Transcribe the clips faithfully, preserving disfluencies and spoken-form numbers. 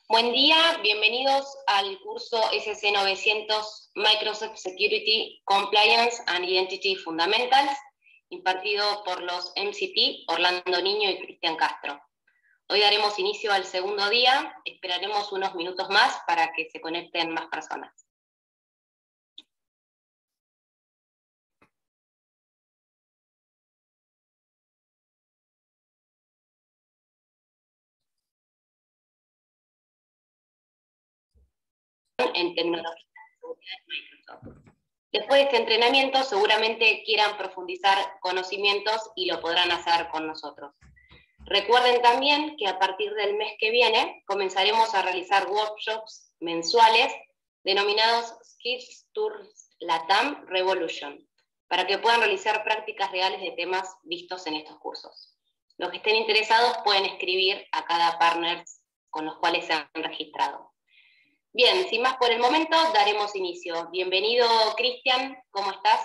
Buen día, bienvenidos al curso S C novecientos Microsoft Security Compliance and Identity Fundamentals, impartido por los M C P Orlando Niño y Cristian Castro. Hoy daremos inicio al segundo día, esperaremos unos minutos más para que se conecten más personas. En tecnología de Microsoft. Después de este entrenamiento seguramente quieran profundizar conocimientos y lo podrán hacer con nosotros. Recuerden también que a partir del mes que viene comenzaremos a realizar workshops mensuales denominados Skills Tours LATAM Revolution, para que puedan realizar prácticas reales de temas vistos en estos cursos. Los que estén interesados pueden escribir a cada partner con los cuales se han registrado. Bien, sin más por el momento, daremos inicio. Bienvenido, Cristian, ¿cómo estás?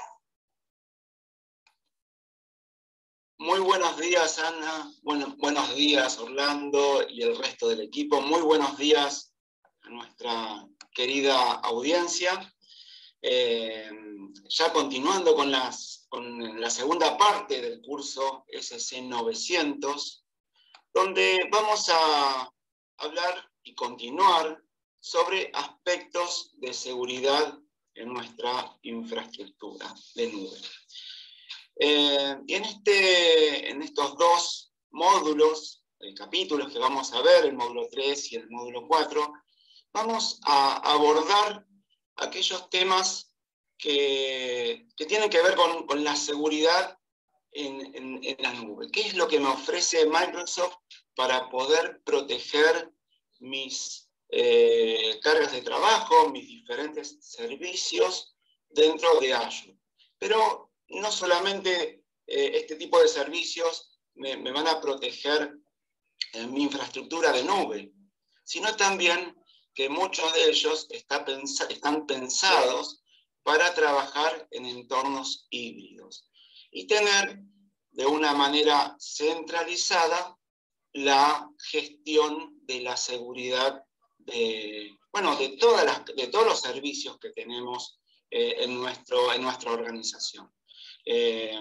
Muy buenos días, Ana. Bueno, buenos días, Orlando y el resto del equipo. Muy buenos días a nuestra querida audiencia. Eh, ya continuando con, las, con la segunda parte del curso S C novecientos, donde vamos a hablar y continuar sobre aspectos de seguridad en nuestra infraestructura de nube. Eh, y en, este, en estos dos módulos, eh, capítulos que vamos a ver, el módulo tres y el módulo cuatro, vamos a abordar aquellos temas que, que tienen que ver con, con la seguridad en, en, en la nube. ¿Qué es lo que me ofrece Microsoft para poder proteger mis Eh, cargas de trabajo, mis diferentes servicios dentro de Azure? Pero no solamente eh, este tipo de servicios me, me van a proteger en mi infraestructura de nube, sino también que muchos de ellos está pens- están pensados para trabajar en entornos híbridos y tener de una manera centralizada la gestión de la seguridad De, bueno, de, todas las, de todos los servicios que tenemos eh, en, nuestro, en nuestra organización. Eh,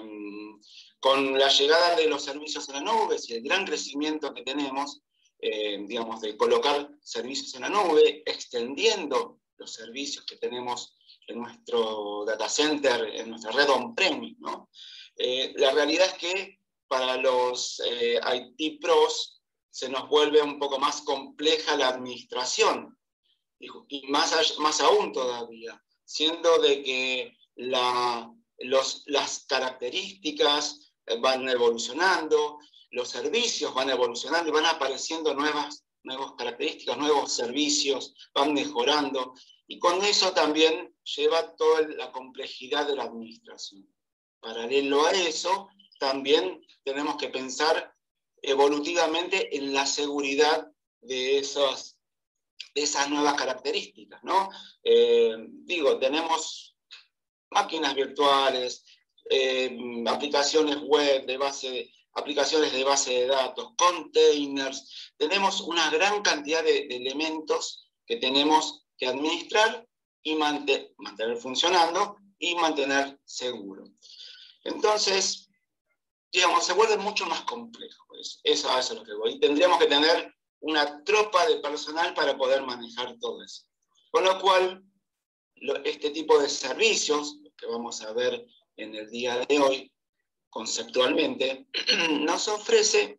con la llegada de los servicios en la nube y el gran crecimiento que tenemos, eh, digamos, de colocar servicios en la nube, extendiendo los servicios que tenemos en nuestro data center, en nuestra red on-premise, ¿no? Eh, la realidad es que para los eh, I T pros, se nos vuelve un poco más compleja la administración, y, y más, más aún todavía, siendo de que la, los, las características van evolucionando, los servicios van evolucionando y van apareciendo nuevas, nuevas características, nuevos servicios, van mejorando, y con eso también lleva toda la complejidad de la administración. Paralelo a eso, también tenemos que pensar evolutivamente en la seguridad de, esos, de esas nuevas características, ¿no? Eh, digo, tenemos máquinas virtuales, eh, aplicaciones web, de base, aplicaciones de base de datos, containers, tenemos una gran cantidad de, de elementos que tenemos que administrar y mantener, mantener funcionando y mantener seguro. Entonces, digamos, se vuelve mucho más complejo. Eso, eso, eso es lo que voy. Y tendríamos que tener una tropa de personal para poder manejar todo eso. Con lo cual, lo, este tipo de servicios, que vamos a ver en el día de hoy, conceptualmente, nos ofrece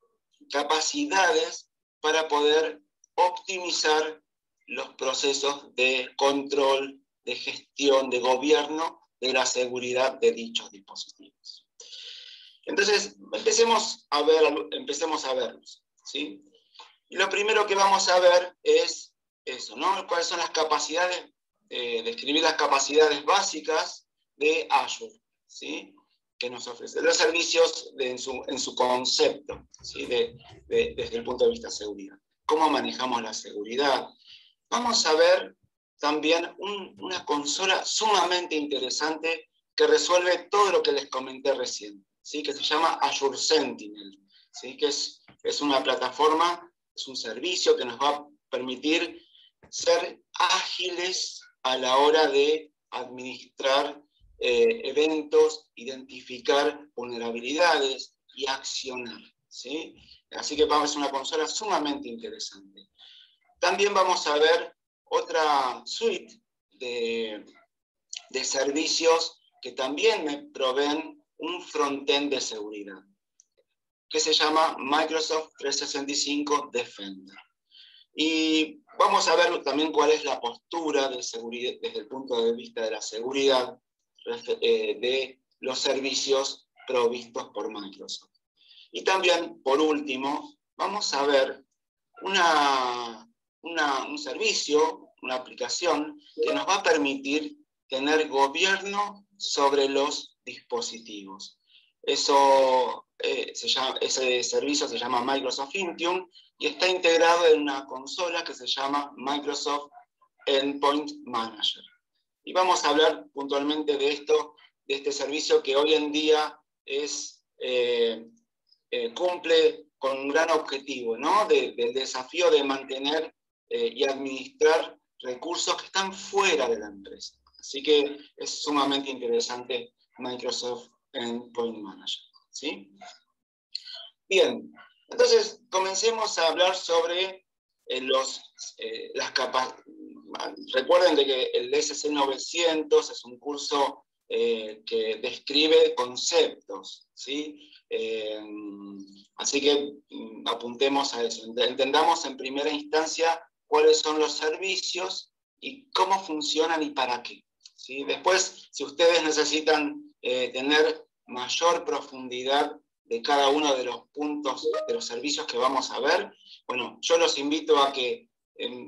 capacidades para poder optimizar los procesos de control, de gestión, de gobierno de la seguridad de dichos dispositivos. Entonces, empecemos a ver, empecemos a verlos, ¿sí? Y lo primero que vamos a ver es eso, ¿no? ¿Cuáles son las capacidades? Eh, describir las capacidades básicas de Azure, ¿sí? Que nos ofrece. Los servicios de, en, su, en su concepto, ¿sí? De, de, desde el punto de vista de seguridad. ¿Cómo manejamos la seguridad? Vamos a ver también un, una consola sumamente interesante que resuelve todo lo que les comenté recién. ¿Sí? Que se llama Azure Sentinel, ¿sí? Que es, es una plataforma, es un servicio que nos va a permitir ser ágiles a la hora de administrar eh, eventos, identificar vulnerabilidades y accionar, ¿sí? Así que vamos a una consola sumamente interesante. También vamos a ver otra suite de, de servicios que también me proveen un frontend de seguridad, que se llama Microsoft trescientos sesenta y cinco Defender. Y vamos a ver también cuál es la postura de seguridad, desde el punto de vista de la seguridad eh, de los servicios provistos por Microsoft. Y también, por último, vamos a ver una, una, un servicio, una aplicación que nos va a permitir tener gobierno sobre los dispositivos. Eso, eh, se llama, ese servicio se llama Microsoft Intune y está integrado en una consola que se llama Microsoft Endpoint Manager. Y vamos a hablar puntualmente de esto, de este servicio que hoy en día es, eh, eh, cumple con un gran objetivo, ¿no? De, del desafío de mantener eh, y administrar recursos que están fuera de la empresa. Así que es sumamente interesante Microsoft Endpoint Manager, ¿sí? Bien, entonces comencemos a hablar sobre eh, los, eh, las capacidades. Recuerden de que el S C novecientos es un curso eh, que describe conceptos, ¿sí? Eh, así que mm, apuntemos a eso. Entendamos en primera instancia cuáles son los servicios y cómo funcionan y para qué, ¿sí? Después, si ustedes necesitan eh, tener mayor profundidad de cada uno de los puntos de los servicios que vamos a ver, bueno, yo los invito a que eh,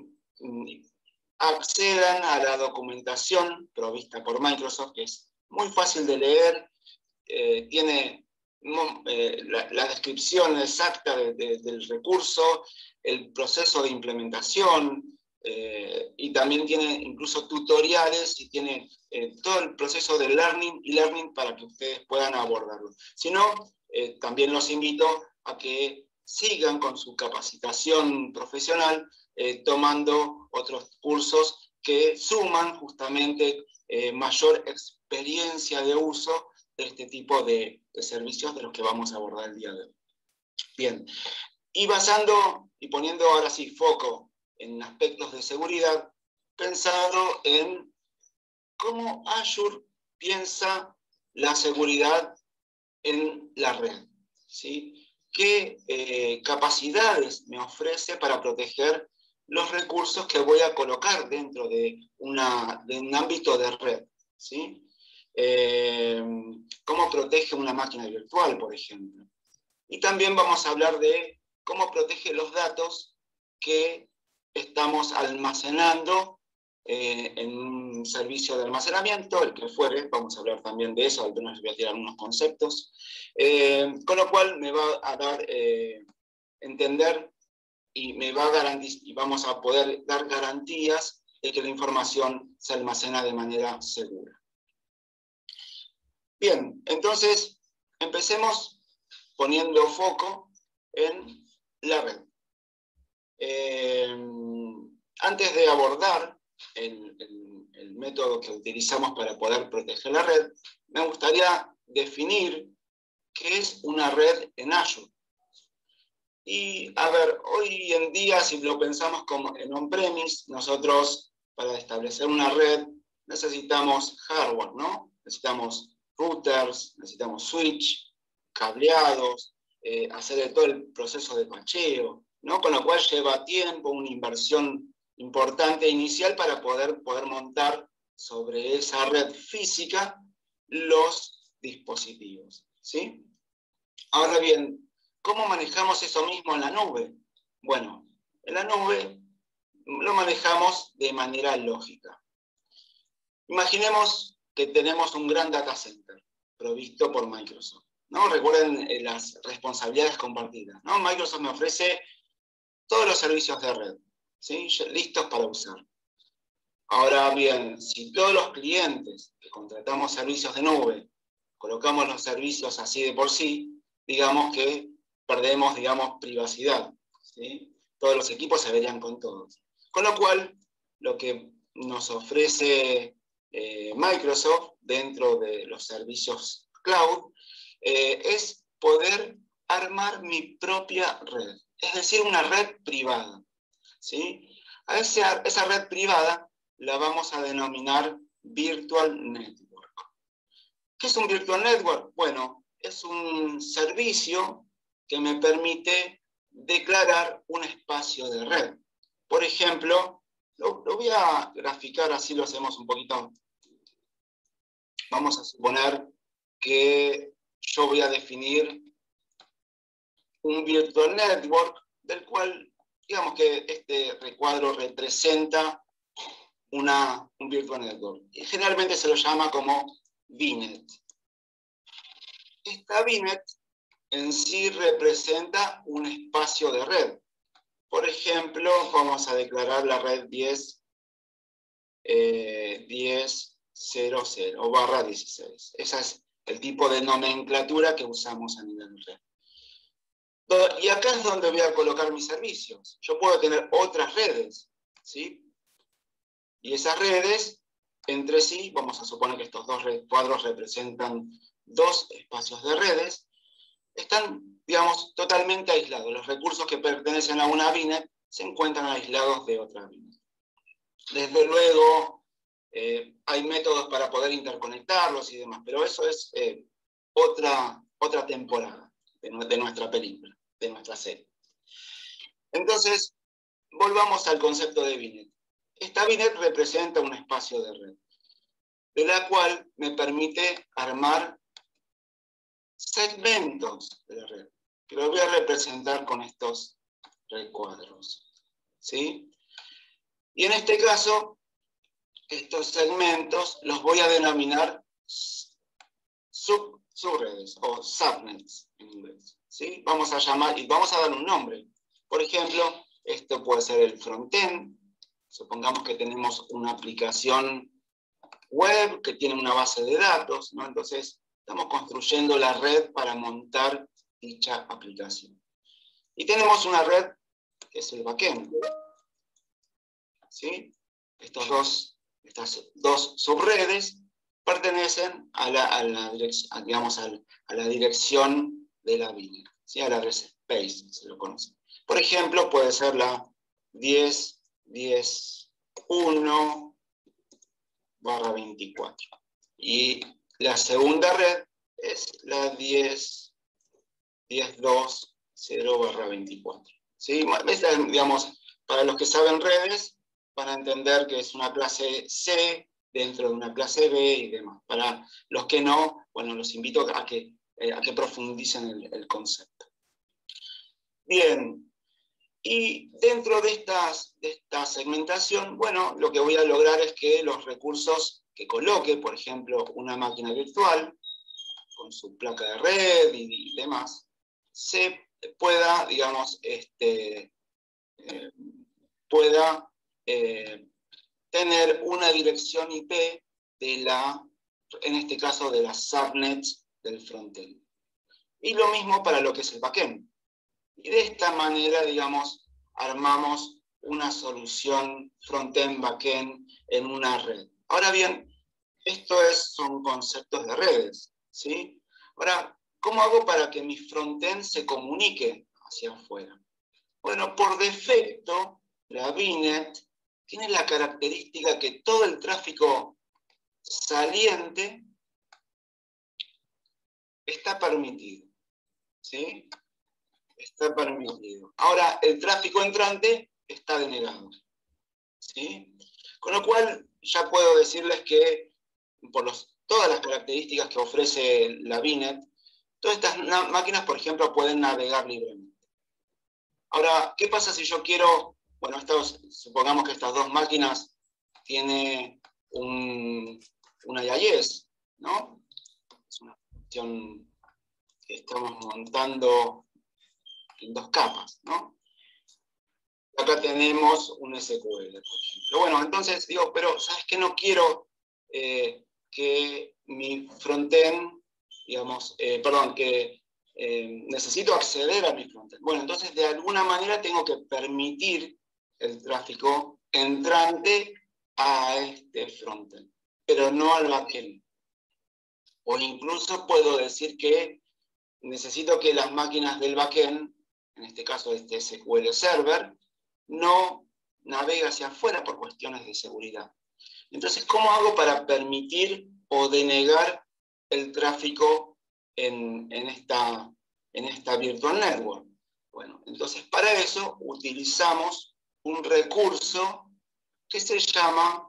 accedan a la documentación provista por Microsoft, que es muy fácil de leer, eh, tiene eh, la, la descripción exacta de, de, del recurso, el proceso de implementación, eh, y también tiene incluso tutoriales y tiene eh, todo el proceso de learning y learning para que ustedes puedan abordarlo. Si no, eh, también los invito a que sigan con su capacitación profesional, eh, tomando otros cursos que suman justamente eh, mayor experiencia de uso de este tipo de, de servicios de los que vamos a abordar el día de hoy. Bien, y basando y poniendo ahora sí foco en aspectos de seguridad, pensado en cómo Azure piensa la seguridad en la red, ¿sí? ¿Qué eh, capacidades me ofrece para proteger los recursos que voy a colocar dentro de, una, de un ámbito de red, ¿sí? Eh, ¿Cómo protege una máquina virtual, por ejemplo? Y también vamos a hablar de cómo protege los datos que estamos almacenando eh, en un servicio de almacenamiento, el que fuere. Vamos a hablar también de eso, al menos les voy a tirar algunos conceptos. Eh, con lo cual me va a dar eh, entender y, me va a garantizar, y vamos a poder dar garantías de que la información se almacena de manera segura. Bien, entonces empecemos poniendo foco en la red. Eh, antes de abordar el, el, el método que utilizamos para poder proteger la red, me gustaría definir qué es una red en Azure. Y a ver, hoy en día, si lo pensamos como en on-premise, nosotros para establecer una red necesitamos hardware, ¿no? Necesitamos routers, necesitamos switch, cableados, eh, hacer todo el proceso de patcheo, ¿no? Con lo cual lleva tiempo, una inversión importante inicial para poder, poder montar sobre esa red física los dispositivos, ¿sí? Ahora bien, ¿cómo manejamos eso mismo en la nube? Bueno, en la nube lo manejamos de manera lógica. Imaginemos que tenemos un gran data center provisto por Microsoft, ¿no? Recuerden eh, las responsabilidades compartidas, ¿no? Microsoft me ofrece todos los servicios de red, ¿sí? Listos para usar. Ahora bien, si todos los clientes que contratamos servicios de nube, colocamos los servicios así de por sí, digamos que perdemos, digamos, privacidad, ¿sí? todos los equipos se verían con todos. Con lo cual, lo que nos ofrece eh, Microsoft dentro de los servicios cloud eh, es poder armar mi propia red, es decir, una red privada, ¿sí? A esa, esa red privada la vamos a denominar Virtual Network. ¿Qué es un Virtual Network? Bueno, es un servicio que me permite declarar un espacio de red. Por ejemplo, lo, lo voy a graficar, así lo hacemos un poquito. Vamos a suponer que yo voy a definir un Virtual Network, del cual, digamos que este recuadro representa una, un Virtual Network. Y generalmente se lo llama como V NET. Esta V NET en sí representa un espacio de red. Por ejemplo, vamos a declarar la red diez, eh, diez, cero, cero o barra dieciséis. Ese es el tipo de nomenclatura que usamos a nivel de red. Y acá es donde voy a colocar mis servicios. Yo puedo tener otras redes, ¿sí? Y esas redes, entre sí, vamos a suponer que estos dos cuadros representan dos espacios de redes, están, digamos, totalmente aislados. Los recursos que pertenecen a una V NET se encuentran aislados de otra V NET. Desde luego, eh, hay métodos para poder interconectarlos y demás, pero eso es eh, otra, otra temporada de, de nuestra película, de nuestra serie. Entonces, volvamos al concepto de V NET. Esta V NET representa un espacio de red, de la cual me permite armar segmentos de la red, que los voy a representar con estos recuadros, ¿sí? Y en este caso, estos segmentos los voy a denominar sub, subredes o subnets en inglés, ¿sí? Vamos a llamar y vamos a dar un nombre. Por ejemplo, esto puede ser el frontend. Supongamos que tenemos una aplicación web que tiene una base de datos, ¿no? Entonces, estamos construyendo la red para montar dicha aplicación. Y tenemos una red que es el backend, ¿sí? Estos dos, estas dos subredes pertenecen a la, a la, a, digamos, a, a la dirección de la V NET, ¿sí? A la red space, se lo conoce. Por ejemplo, puede ser la diez, diez, uno barra veinticuatro. Y la segunda red es la diez, diez, dos, cero barra veinticuatro. ¿Sí? Esta, digamos, para los que saben redes, van a entender que es una clase C dentro de una clase B y demás. Para los que no, bueno, los invito a que, eh, a que profundicen el, el concepto. Bien, y dentro de, estas, de esta segmentación, bueno, lo que voy a lograr es que los recursos que coloque, por ejemplo, una máquina virtual, con su placa de red y, y demás, se pueda, digamos, este, eh, pueda eh, tener una dirección I P de la, en este caso, de las subnets del frontend. Y lo mismo para lo que es el backend. Y de esta manera, digamos, armamos una solución frontend, backend en una red. Ahora bien, esto es, son conceptos de redes, ¿sí? Ahora, ¿cómo hago para que mi frontend se comunique hacia afuera? Bueno, por defecto, la V NET tiene la característica que todo el tráfico saliente está permitido, ¿sí? Está permitido. Ahora, el tráfico entrante está denegado, ¿sí? Con lo cual, ya puedo decirles que por los, todas las características que ofrece la V NET, todas estas máquinas, por ejemplo, pueden navegar libremente. Ahora, ¿qué pasa si yo quiero, bueno, estos, supongamos que estas dos máquinas tienen un, una I I S, ¿no? Es una función que estamos montando en dos capas, ¿no? Acá tenemos un S Q L, por ejemplo. Bueno, entonces digo, pero ¿sabes qué? No quiero eh, que mi frontend, digamos, eh, perdón, que eh, necesito acceder a mi frontend. Bueno, entonces de alguna manera tengo que permitir el tráfico entrante a este frontend, pero no al backend. O incluso puedo decir que necesito que las máquinas del backend, en este caso este S Q L Server, no navegue hacia afuera por cuestiones de seguridad. Entonces, ¿cómo hago para permitir o denegar el tráfico en, en, esta, en esta Virtual Network? Bueno, entonces para eso utilizamos un recurso que se llama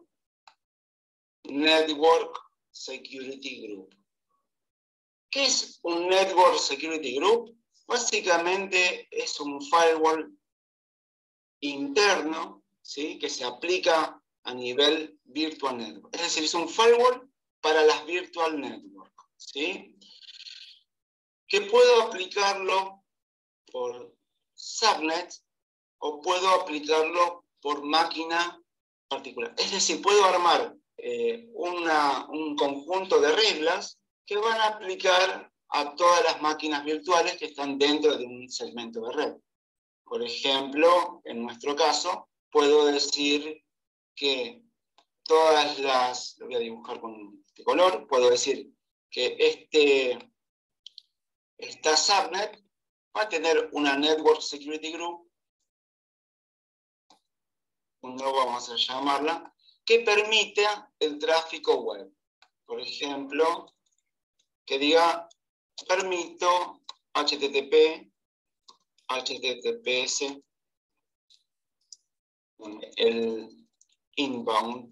Network Security Group. ¿Qué es un Network Security Group? Básicamente es un firewall interno, ¿sí?, que se aplica a nivel Virtual Network. Es decir, es un firewall para las Virtual Network, ¿sí?, que puedo aplicarlo por subnet o puedo aplicarlo por máquina particular. Es decir, puedo armar eh, una, un conjunto de reglas que van a aplicar a todas las máquinas virtuales que están dentro de un segmento de red. Por ejemplo, en nuestro caso, puedo decir que todas las, lo voy a dibujar con este color, puedo decir que este, esta subnet va a tener una Network Security Group, no vamos a llamarla, que permita el tráfico web. Por ejemplo, que diga, permito H T T P, H T T P S, el inbound,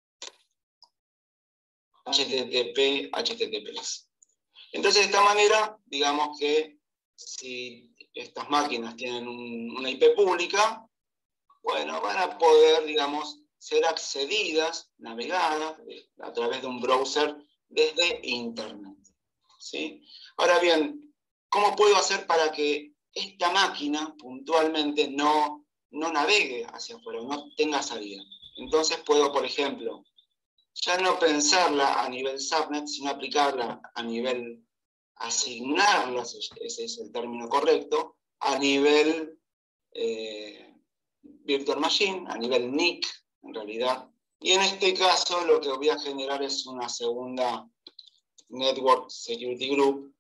H T T P, H T T P S. Entonces, de esta manera, digamos que si estas máquinas tienen un, una I P pública, bueno, van a poder, digamos, ser accedidas, navegadas a través de un browser desde Internet, ¿sí? Ahora bien, ¿cómo puedo hacer para que esta máquina puntualmente no, no navegue hacia afuera, no tenga salida? Entonces puedo, por ejemplo, ya no pensarla a nivel subnet, sino aplicarla a nivel, asignarla, ese es el término correcto, a nivel eh, Virtual Machine, a nivel N I C, en realidad. Y en este caso lo que voy a generar es una segunda Network Security Group.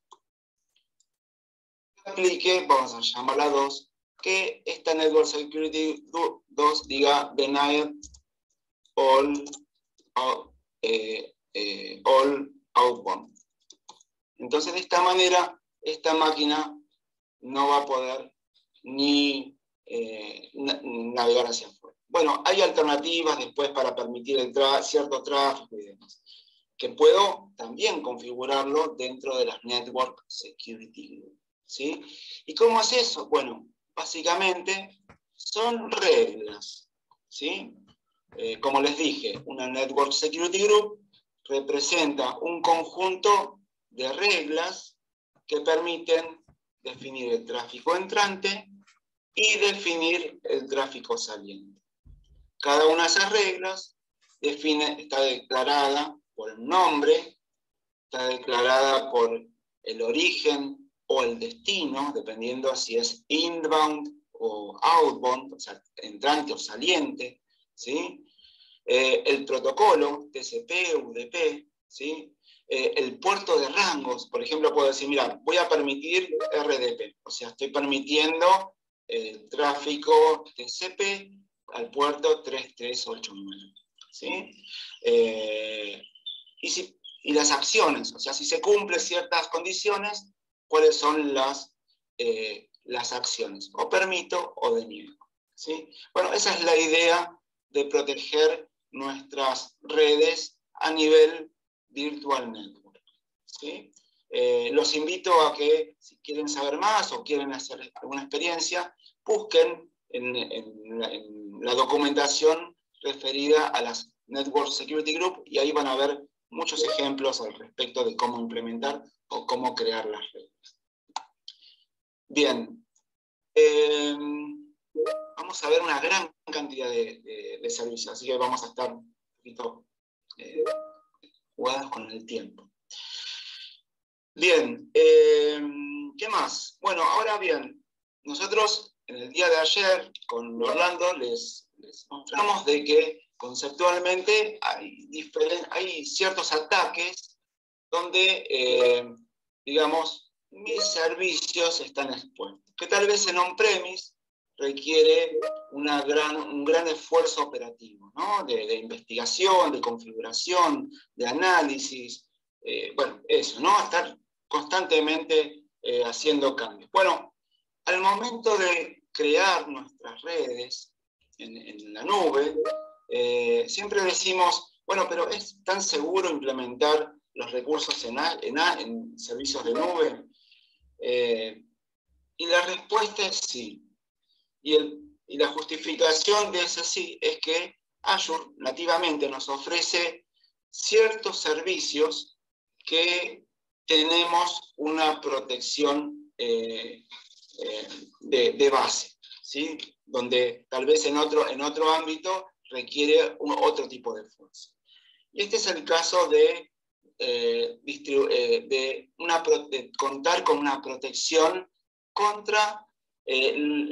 Aplique, vamos a llamarla dos, que esta Network Security Group dos diga denied all, all, eh, eh, all outbound. Entonces, de esta manera, esta máquina no va a poder ni eh, navegar hacia afuera. Bueno, hay alternativas después para permitir el tra cierto tráfico y demás, que puedo también configurarlo dentro de las Network Security Group, ¿sí? ¿Y cómo es eso? Bueno, básicamente son reglas, ¿sí? Eh, como les dije, una Network Security Group representa un conjunto de reglas que permiten definir el tráfico entrante y definir el tráfico saliente. Cada una de esas reglas define, está declarada por el nombre, está declarada por el origen o el destino, dependiendo si es inbound o outbound, o sea, entrante o saliente, ¿sí? Eh, el protocolo, T C P, U D P, ¿sí? Eh, el puerto de rangos, por ejemplo, puedo decir, mira, voy a permitir R D P, o sea, estoy permitiendo el tráfico T C P al puerto tres tres ocho nueve, ¿sí? Eh, y, si, y las acciones, o sea, si se cumplen ciertas condiciones, ¿cuáles son las, eh, las acciones? O permito o deniego, ¿sí? Bueno, esa es la idea de proteger nuestras redes a nivel Virtual Network, ¿sí? Eh, los invito a que, si quieren saber más o quieren hacer alguna experiencia, busquen en, en, la, en la documentación referida a las Network Security Group y ahí van a ver muchos ejemplos al respecto de cómo implementar o cómo crear las reglas. Bien, eh, vamos a ver una gran cantidad de, de, de servicios, así que vamos a estar un poquito eh, jugados con el tiempo. Bien, eh, más? Bueno, ahora bien, nosotros en el día de ayer con Orlando les, les mostramos de que conceptualmente hay, hay ciertos ataques donde, eh, digamos, mis servicios están expuestos, que tal vez en on-premise requiere una gran, un gran esfuerzo operativo, ¿no? de, de investigación, de configuración, de análisis, eh, bueno, eso, ¿no? Estar constantemente eh, haciendo cambios. Bueno, al momento de crear nuestras redes en, en la nube, eh, siempre decimos, bueno, pero ¿es tan seguro implementar los recursos en, a, en, a, en servicios de nube? Eh, y la respuesta es sí. Y, el, y la justificación de ese sí es que Azure nativamente nos ofrece ciertos servicios que tenemos una protección eh, eh, de, de base, ¿sí? Donde tal vez en otro, en otro ámbito requiere un, otro tipo de esfuerzo. Y este es el caso de, eh, de, una, de contar con una protección contra eh,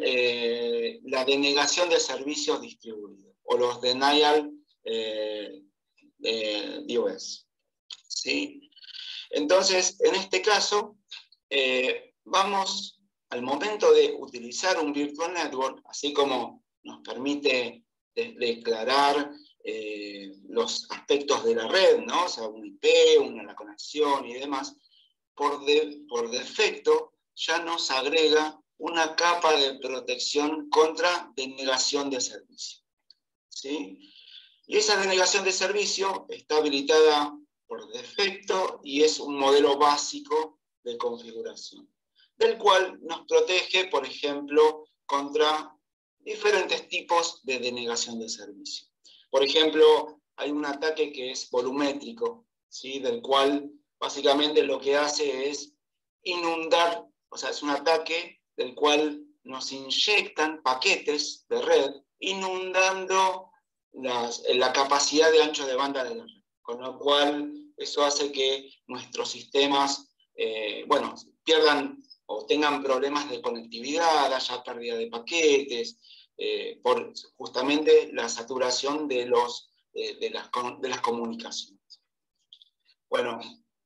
eh, la denegación de servicios distribuidos, o los denial eh, eh, D O S. ¿Sí? Entonces, en este caso, eh, vamos al momento de utilizar un Virtual Network, así como nos permite de declarar eh, los aspectos de la red, ¿no? O sea, un I P, una la conexión y demás, por, de, por defecto ya nos agrega una capa de protección contra denegación de servicio, ¿sí? Y esa denegación de servicio está habilitada por defecto y es un modelo básico de configuración, del cual nos protege, por ejemplo, contra diferentes tipos de denegación de servicio. Por ejemplo, hay un ataque que es volumétrico, ¿sí? Del cual básicamente lo que hace es inundar, o sea, es un ataque del cual nos inyectan paquetes de red inundando las, la capacidad de ancho de banda de la red, con lo cual eso hace que nuestros sistemas, eh, bueno, pierdan o tengan problemas de conectividad, haya pérdida de paquetes, eh, por justamente la saturación de, los, eh, de, las, de las comunicaciones. Bueno,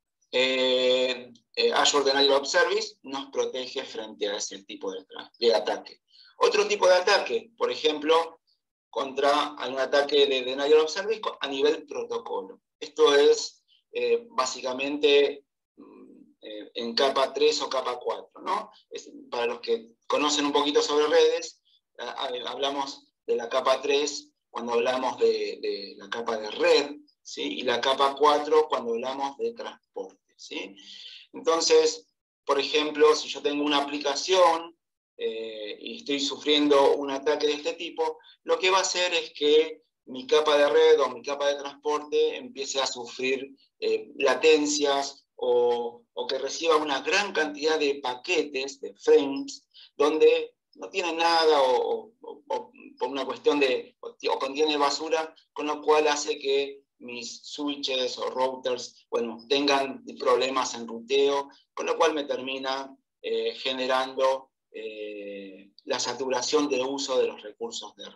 eh, eh, Azure Denial of Service nos protege frente a ese tipo de, de ataque. Otro tipo de ataque, por ejemplo, contra un ataque de Denial of Service a nivel protocolo. Esto es eh, básicamente eh, en capa tres o capa cuatro, ¿no? Es, para los que conocen un poquito sobre redes, eh, hablamos de la capa tres cuando hablamos de, de la capa de red, ¿sí? Y la capa cuatro cuando hablamos de transporte, ¿sí? Entonces, por ejemplo, si yo tengo una aplicación eh, y estoy sufriendo un ataque de este tipo, lo que va a hacer es que mi capa de red o mi capa de transporte empiece a sufrir eh, latencias o, o que reciba una gran cantidad de paquetes, de frames, donde no tiene nada o, o, o por una cuestión de, o, o contiene basura, con lo cual hace que mis switches o routers, bueno, tengan problemas en ruteo, con lo cual me termina eh, generando eh, la saturación de uso de los recursos de red.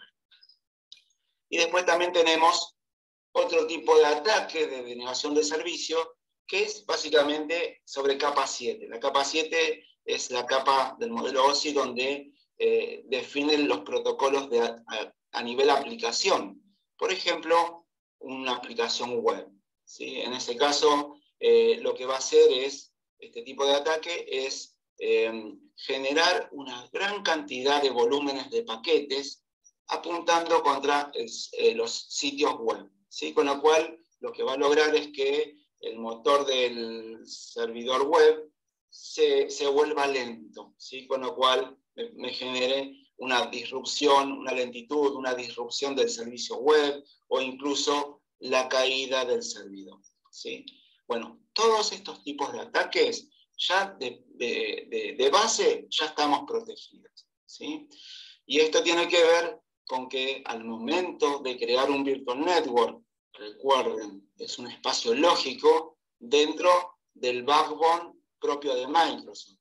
Y después también tenemos otro tipo de ataque de denegación de servicio, que es básicamente sobre capa siete. La capa siete es la capa del modelo O S I donde eh, definen los protocolos de, a, a nivel aplicación. Por ejemplo, una aplicación web, ¿sí? En ese caso, eh, lo que va a hacer es, este tipo de ataque es eh, generar una gran cantidad de volúmenes de paquetes apuntando contra el, eh, los sitios web, ¿sí? Con lo cual, lo que va a lograr es que el motor del servidor web se, se vuelva lento, ¿sí? Con lo cual me, me genere una disrupción, una lentitud, una disrupción del servicio web o incluso la caída del servidor, ¿sí? Bueno, todos estos tipos de ataques ya de, de, de, de base ya estamos protegidos, ¿sí? Y esto tiene que ver con que al momento de crear un Virtual Network, recuerden, es un espacio lógico dentro del backbone propio de Microsoft.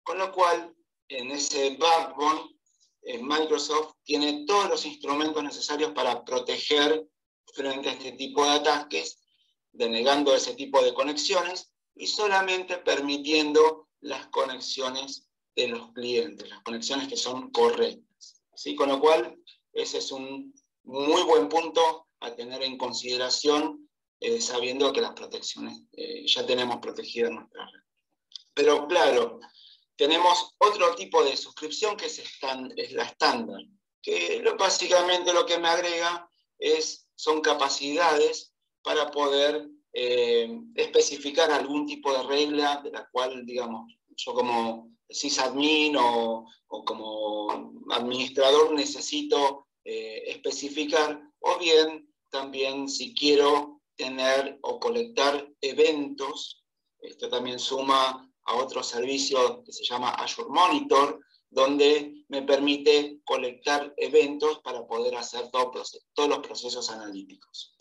Con lo cual, en ese backbone, eh, Microsoft tiene todos los instrumentos necesarios para proteger frente a este tipo de ataques, denegando ese tipo de conexiones y solamente permitiendo las conexiones de los clientes, las conexiones que son correctas. ¿Sí? Con lo cual, ese es un muy buen punto a tener en consideración, eh, sabiendo que las protecciones eh, ya tenemos protegidas nuestra red. Pero claro, tenemos otro tipo de suscripción que es, stand, es la estándar, que lo, básicamente lo que me agrega es, son capacidades para poder eh, especificar algún tipo de regla de la cual, digamos, yo como sysadmin o, o como administrador necesito eh, especificar, o bien también si quiero tener o colectar eventos. Esto también suma a otro servicio que se llama Azure Monitor, donde me permite colectar eventos para poder hacer todo proceso, todos los procesos analíticos.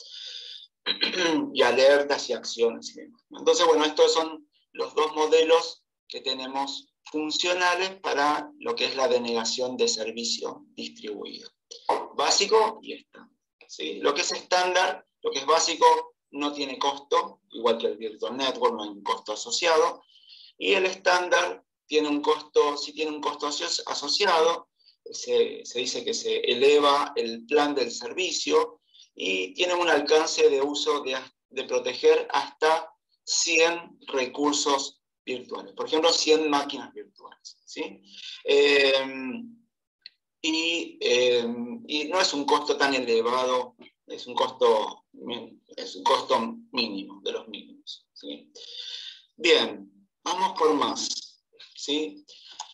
Y alertas y acciones. Entonces, bueno, estos son los dos modelos que tenemos funcionales para lo que es la denegación de servicio distribuido. Básico y estándar. ¿Sí? Lo que es estándar, lo que es básico, no tiene costo, igual que el Virtual Network, no hay un costo asociado. Y el estándar tiene un costo, sí tiene un costo asociado, se, se dice que se eleva el plan del servicio y tiene un alcance de uso de, de proteger hasta cien recursos virtuales. Por ejemplo, cien máquinas virtuales. ¿Sí? Eh, y, eh, y no es un costo tan elevado, es un costo, es un costo mínimo, de los mínimos. ¿Sí? Bien. Vamos por más, ¿sí?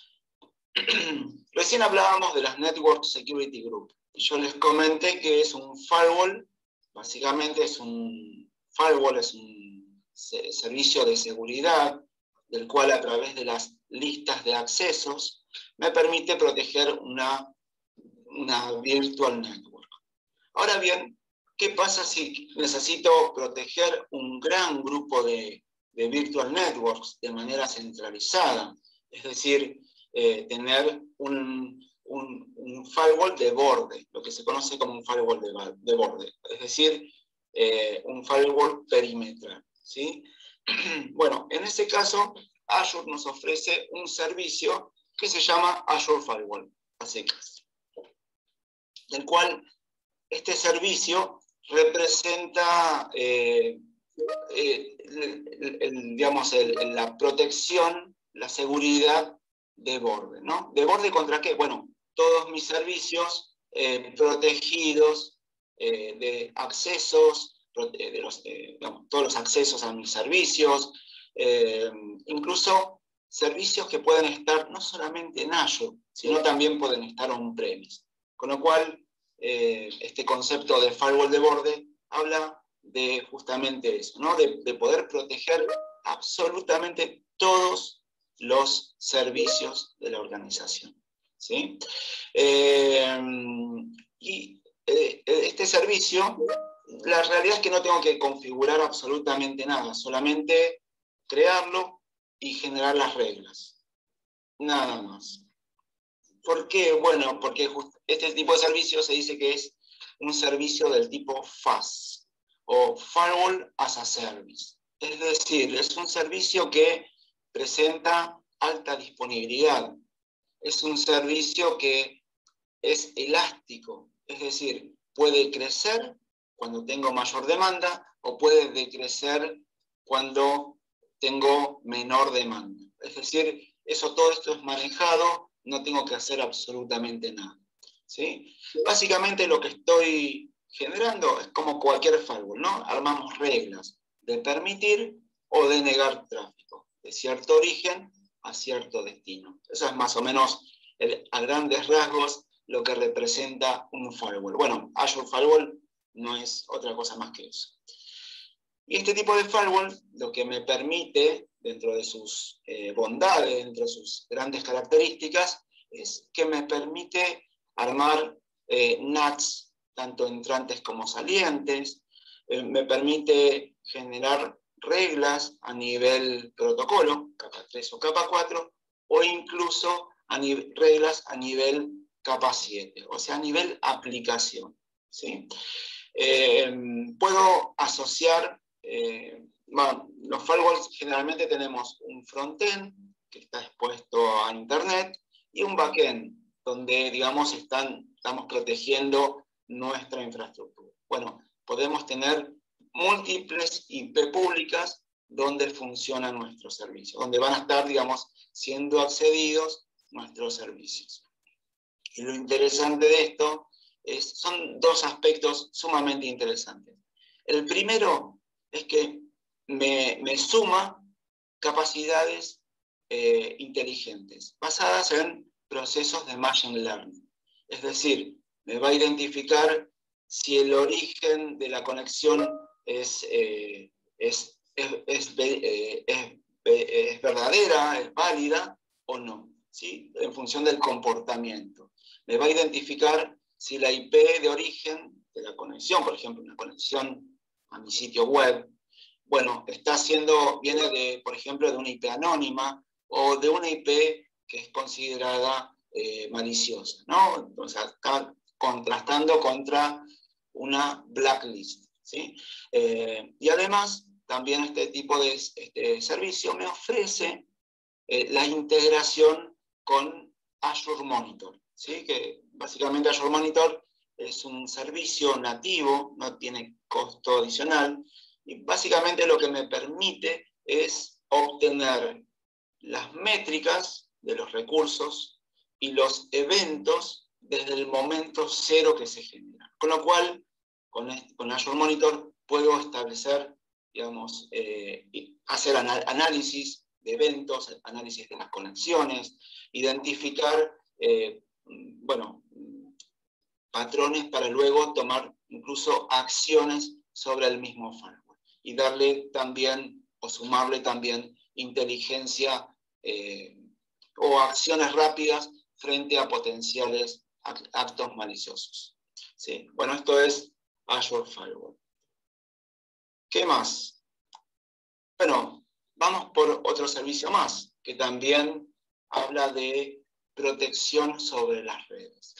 Recién hablábamos de las Network Security Group. Y yo les comenté que es un firewall, básicamente es un firewall, es un servicio de seguridad, del cual a través de las listas de accesos me permite proteger una, una virtual network. Ahora bien, ¿qué pasa si necesito proteger un gran grupo de de virtual networks de manera centralizada? Es decir, eh, tener un, un, un firewall de borde, lo que se conoce como un firewall de, de borde, es decir, eh, un firewall perimetral. ¿Sí? Bueno, en ese caso, Azure nos ofrece un servicio que se llama Azure Firewall, a secas, del cual este servicio representa eh, Eh, el, el, digamos, el, la protección, la seguridad de borde, ¿no? ¿De borde contra qué? Bueno, todos mis servicios eh, protegidos eh, de accesos, de los, eh, digamos, todos los accesos a mis servicios, eh, incluso servicios que pueden estar no solamente en Azure, sino también pueden estar on-premise. Con lo cual, eh, este concepto de firewall de borde habla de justamente eso, ¿no? de, de poder proteger absolutamente todos los servicios de la organización. ¿Sí? Eh, y eh, este servicio, la realidad es que no tengo que configurar absolutamente nada, solamente crearlo y generar las reglas. Nada más. ¿Por qué? Bueno, porque este tipo de servicio se dice que es un servicio del tipo F A S, o Firewall as a Service. Es decir, es un servicio que presenta alta disponibilidad. Es un servicio que es elástico, es decir, puede crecer cuando tengo mayor demanda o puede decrecer cuando tengo menor demanda. Es decir, eso, todo esto es manejado, no tengo que hacer absolutamente nada. ¿Sí? Básicamente lo que estoy generando es como cualquier firewall, ¿no? Armamos reglas de permitir o de negar tráfico de cierto origen a cierto destino. Eso es más o menos, el, a grandes rasgos, lo que representa un firewall. Bueno, Azure Firewall no es otra cosa más que eso. Y este tipo de firewall lo que me permite, dentro de sus eh, bondades, dentro de sus grandes características, es que me permite armar eh, N A Ts, tanto entrantes como salientes, eh, me permite generar reglas a nivel protocolo, capa tres o capa cuatro, o incluso a reglas a nivel capa siete, o sea, a nivel aplicación, ¿sí? Eh, puedo asociar, eh, bueno, los firewalls generalmente tenemos un frontend que está expuesto a internet y un backend donde, digamos, están, estamos protegiendo nuestra infraestructura. Bueno, podemos tener múltiples I P públicas donde funciona nuestro servicio, donde van a estar, digamos, siendo accedidos nuestros servicios. Y lo interesante de esto es, son dos aspectos sumamente interesantes. El primero es que me, me suma capacidades eh, inteligentes, basadas en procesos de machine learning. Es decir, me va a identificar si el origen de la conexión es, eh, es, es, es, eh, es, es verdadera, es válida o no, ¿sí? En función del comportamiento. Me va a identificar si la I P de origen de la conexión, por ejemplo, una conexión a mi sitio web, bueno, está haciendo, viene de, por ejemplo, de una I P anónima o de una I P que es considerada eh, maliciosa, ¿no? O sea, está contrastando contra una blacklist, ¿sí? Eh, y además, también este tipo de este servicio me ofrece eh, la integración con Azure Monitor, ¿sí? Que básicamente Azure Monitor es un servicio nativo, no tiene costo adicional, y básicamente lo que me permite es obtener las métricas de los recursos y los eventos desde el momento cero que se generan. Con lo cual, con, este, con Azure Monitor puedo establecer, digamos, eh, hacer anal análisis de eventos, análisis de las conexiones, identificar, eh, bueno, patrones para luego tomar incluso acciones sobre el mismo firewall y darle también o sumarle también inteligencia eh, o acciones rápidas frente a potenciales actos maliciosos. ¿Sí? Bueno, esto es Azure Firewall. ¿Qué más? Bueno, vamos por otro servicio más, que también habla de protección sobre las redes.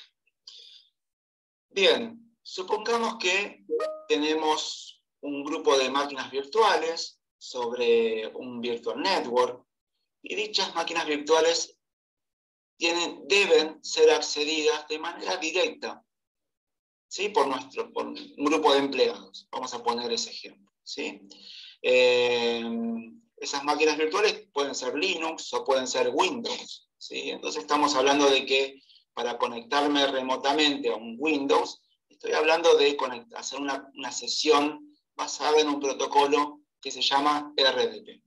Bien, supongamos que tenemos un grupo de máquinas virtuales sobre un virtual network y dichas máquinas virtuales tienen, deben ser accedidas de manera directa, ¿sí? por, nuestro, por un grupo de empleados. Vamos a poner ese ejemplo, ¿sí? Eh, esas máquinas virtuales pueden ser Linux o pueden ser Windows, ¿sí? Entonces estamos hablando de que para conectarme remotamente a un Windows, estoy hablando de conectar, hacer una, una sesión basada en un protocolo que se llama R D P.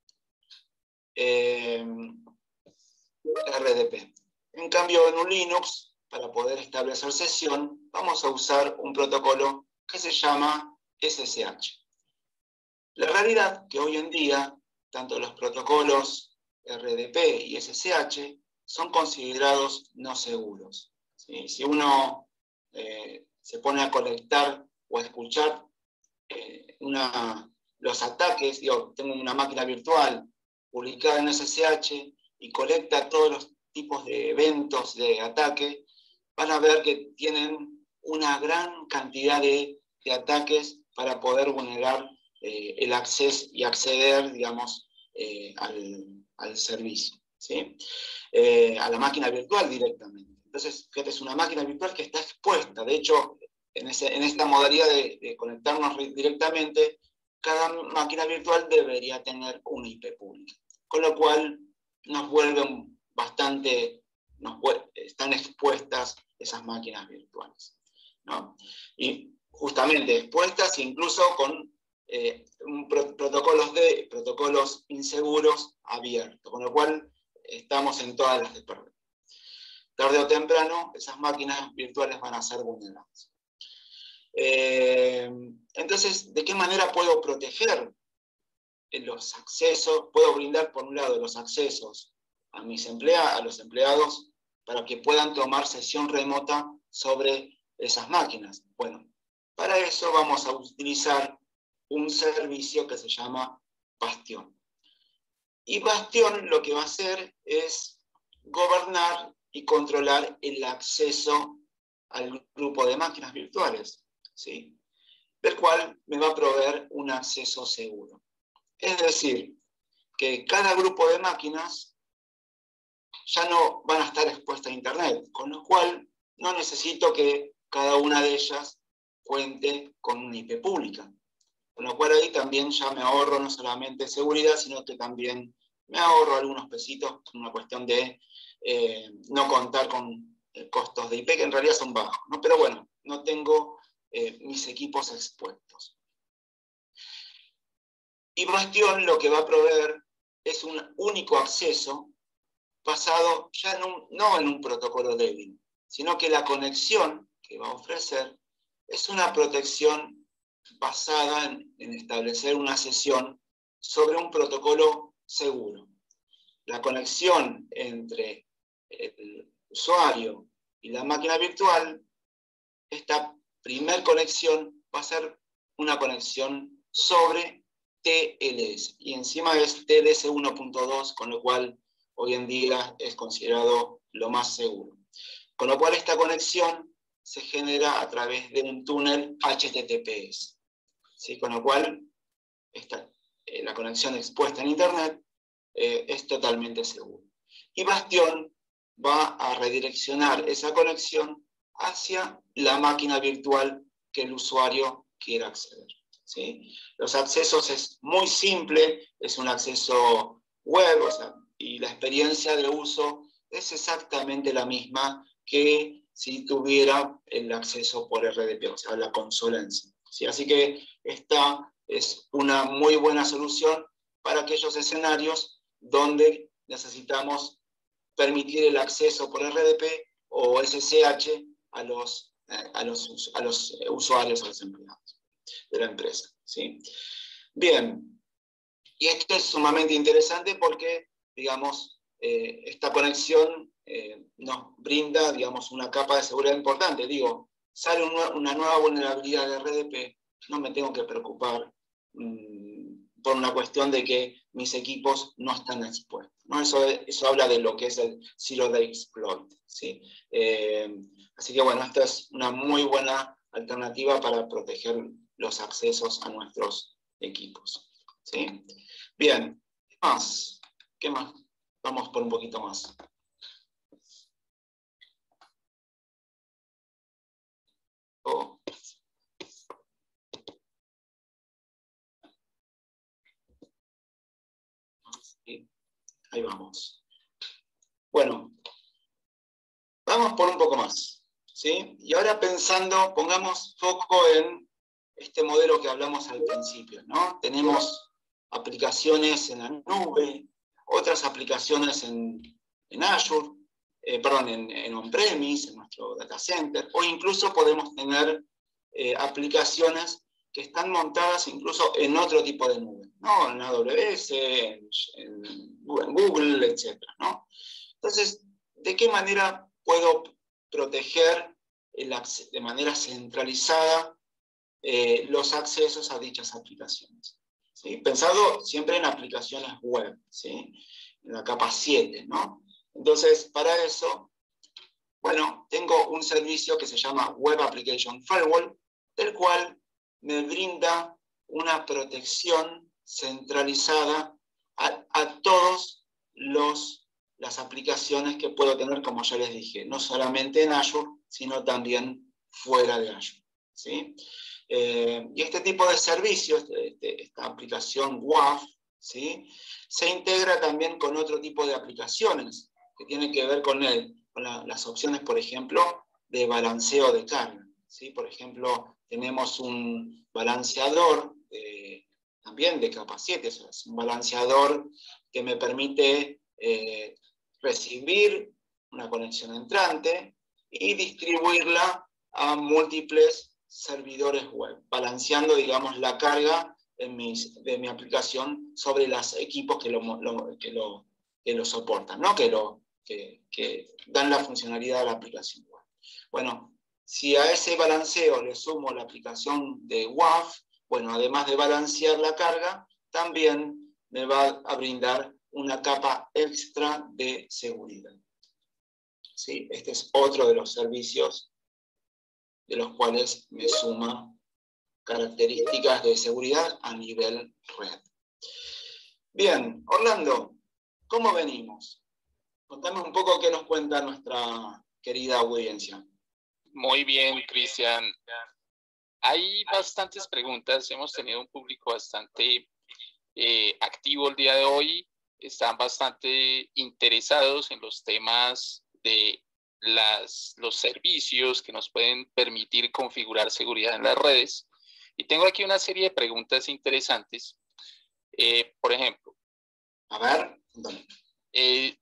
Eh, R D P. En cambio, en un Linux, para poder establecer sesión, vamos a usar un protocolo que se llama S S H. La realidad es que hoy en día, tanto los protocolos R D P y S S H son considerados no seguros, ¿sí? Si uno eh, se pone a conectar o a escuchar eh, una, los ataques, digo, tengo una máquina virtual publicada en S S H y colecta todos los tipos de eventos de ataque, van a ver que tienen una gran cantidad de, de ataques para poder vulnerar eh, el acceso y acceder, digamos, eh, al, al servicio, ¿sí? Eh, a la máquina virtual directamente. Entonces, fíjate, es una máquina virtual que está expuesta. De hecho, en, ese, en esta modalidad de, de conectarnos directamente, cada máquina virtual debería tener una I P pública. Con lo cual, nos vuelven bastante, nos vuelven, están expuestas esas máquinas virtuales, ¿no? Y justamente expuestas incluso con eh, un pro, protocolos, de, protocolos inseguros abiertos, con lo cual estamos en todas las de perder. Tarde o temprano, esas máquinas virtuales van a ser vulnerables. Eh, entonces, ¿de qué manera puedo proteger los accesos? Puedo brindar, por un lado, los accesos a, mis emplea, a los empleados para que puedan tomar sesión remota sobre esas máquinas. Bueno, para eso vamos a utilizar un servicio que se llama Bastión. Y Bastión lo que va a hacer es gobernar y controlar el acceso al grupo de máquinas virtuales, ¿sí? Del cual me va a proveer un acceso seguro. Es decir, que cada grupo de máquinas ya no van a estar expuestas a Internet, con lo cual no necesito que cada una de ellas cuente con una I P pública. Con lo cual ahí también ya me ahorro no solamente seguridad, sino que también me ahorro algunos pesitos, una cuestión de eh, no contar con eh, costos de I P, que en realidad son bajos, ¿no? Pero bueno, no tengo eh, mis equipos expuestos. Y Bastión lo que va a proveer es un único acceso basado ya en un, no en un protocolo débil, sino que la conexión que va a ofrecer es una protección basada en, en establecer una sesión sobre un protocolo seguro. La conexión entre el usuario y la máquina virtual, esta primer conexión va a ser una conexión sobre T L S, y encima es T L S uno punto dos, con lo cual hoy en día es considerado lo más seguro. Con lo cual esta conexión se genera a través de un túnel H T T P S. ¿Sí? Con lo cual esta, eh, la conexión expuesta en Internet eh, es totalmente segura. Y Bastión va a redireccionar esa conexión hacia la máquina virtual que el usuario quiera acceder. ¿Sí? Los accesos es muy simple, es un acceso web, o sea, y la experiencia de uso es exactamente la misma que si tuviera el acceso por R D P, o sea, la consola en sí. ¿Sí? Así que esta es una muy buena solución para aquellos escenarios donde necesitamos permitir el acceso por R D P o S S H a los, a los, a los usuarios, a los empleados de la empresa. ¿Sí? Bien, y esto es sumamente interesante porque, digamos, eh, esta conexión eh, nos brinda, digamos, una capa de seguridad importante. Digo, sale una, una nueva vulnerabilidad de R D P, no me tengo que preocupar mmm, por una cuestión de que mis equipos no están expuestos, ¿no? Eso, eso habla de lo que es el Zero Day Exploit, ¿sí? Eh, así que bueno, esta es una muy buena alternativa para proteger los accesos a nuestros equipos. ¿Sí? Bien, ¿qué más? ¿Qué más? Vamos por un poquito más. Oh. Sí, ahí vamos. Bueno, vamos por un poco más. ¿Sí? Y ahora pensando, pongamos foco en este modelo que hablamos al principio, ¿no? Tenemos aplicaciones en la nube, otras aplicaciones en, en Azure, eh, perdón, en, en on-premise, en nuestro data center, o incluso podemos tener eh, aplicaciones que están montadas incluso en otro tipo de nube, ¿no? En A W S, en, en Google, etcétera, ¿no? Entonces, ¿de qué manera puedo proteger el, de manera centralizada eh, los accesos a dichas aplicaciones? ¿Sí? Pensado siempre en aplicaciones web, ¿sí? En la capa siete, ¿no? Entonces, para eso, bueno, tengo un servicio que se llama Web Application Firewall, del cual me brinda una protección centralizada a, a todas las aplicaciones que puedo tener, como ya les dije, no solamente en Azure, sino también fuera de Azure, ¿sí? Eh, y este tipo de servicios, este, esta aplicación W A F, ¿sí? Se integra también con otro tipo de aplicaciones que tienen que ver con, el, con la, las opciones, por ejemplo, de balanceo de carga, ¿sí? Por ejemplo, tenemos un balanceador de, también de capa siete, o sea, es un balanceador que me permite eh, recibir una conexión entrante y distribuirla a múltiples servidores web, balanceando, digamos, la carga de, mis, de mi aplicación sobre los equipos que lo, lo, que lo, que lo soportan, ¿no? que, lo, que, que dan la funcionalidad a la aplicación web. Bueno, si a ese balanceo le sumo la aplicación de W A F, bueno, además de balancear la carga, también me va a brindar una capa extra de seguridad. ¿Sí? Este es otro de los servicios de los cuales me suma características de seguridad a nivel red. Bien, Orlando, ¿cómo venimos? Contame un poco qué nos cuenta nuestra querida audiencia. Muy bien, Cristian. Hay bastantes preguntas. Hemos tenido un público bastante eh, activo el día de hoy. Están bastante interesados en los temas de las, los servicios que nos pueden permitir configurar seguridad en las redes. Y tengo aquí una serie de preguntas interesantes. Eh, por ejemplo. A ver. Eh,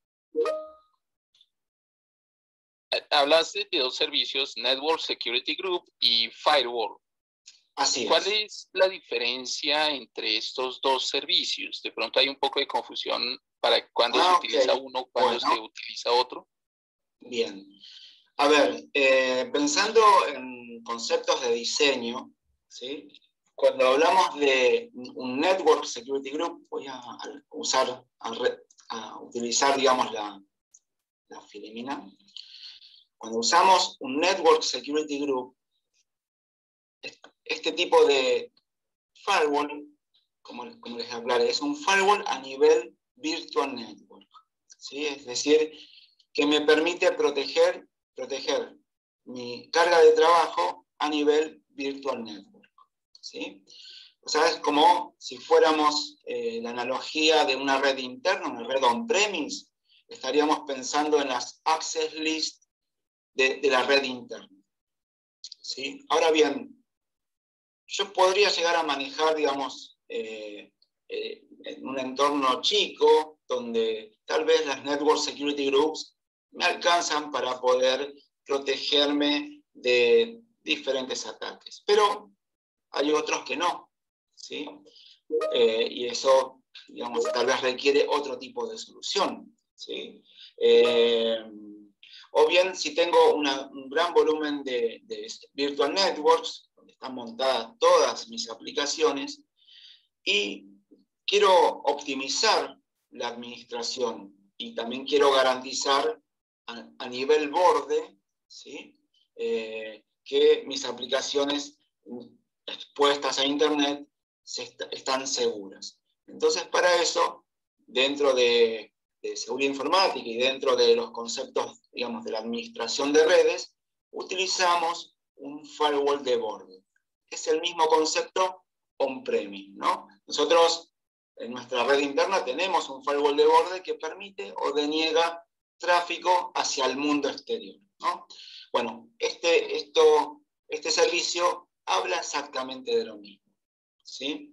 hablaste de dos servicios, Network Security Group y Firewall. Así es. ¿Cuál es la diferencia entre estos dos servicios? De pronto hay un poco de confusión para cuándo ah, se okay. utiliza uno, cuándo bueno. se utiliza otro. Bien. A ver, eh, pensando en conceptos de diseño, ¿sí? Cuando hablamos de un Network Security Group, voy a usar, a, re, a utilizar, digamos, la, la filimina. Cuando usamos un Network Security Group, este tipo de firewall, como, como les hablaré, es un firewall a nivel virtual network, ¿sí? Es decir, que me permite proteger, proteger mi carga de trabajo a nivel virtual network, ¿sí? O sea, es como si fuéramos eh, la analogía de una red interna, una red on-premise, estaríamos pensando en las access list de, de la red interna, ¿sí? Ahora bien, yo podría llegar a manejar, digamos, eh, eh, en un entorno chico, donde tal vez las Network Security Groups me alcanzan para poder protegerme de diferentes ataques. Pero hay otros que no, ¿sí? Eh, y eso, digamos, tal vez requiere otro tipo de solución, ¿sí? Eh, o bien, si tengo una, un gran volumen de, de virtual networks, donde están montadas todas mis aplicaciones, y quiero optimizar la administración y también quiero garantizar a, a nivel borde, ¿sí? eh, que mis aplicaciones expuestas a Internet se est están seguras. Entonces, para eso, dentro de, de seguridad informática y dentro de los conceptos, digamos, de la administración de redes, utilizamos un firewall de borde. Es el mismo concepto on-premise, ¿no? Nosotros, en nuestra red interna, tenemos un firewall de borde que permite o deniega tráfico hacia el mundo exterior, ¿no? Bueno, este, esto, este servicio habla exactamente de lo mismo, ¿sí?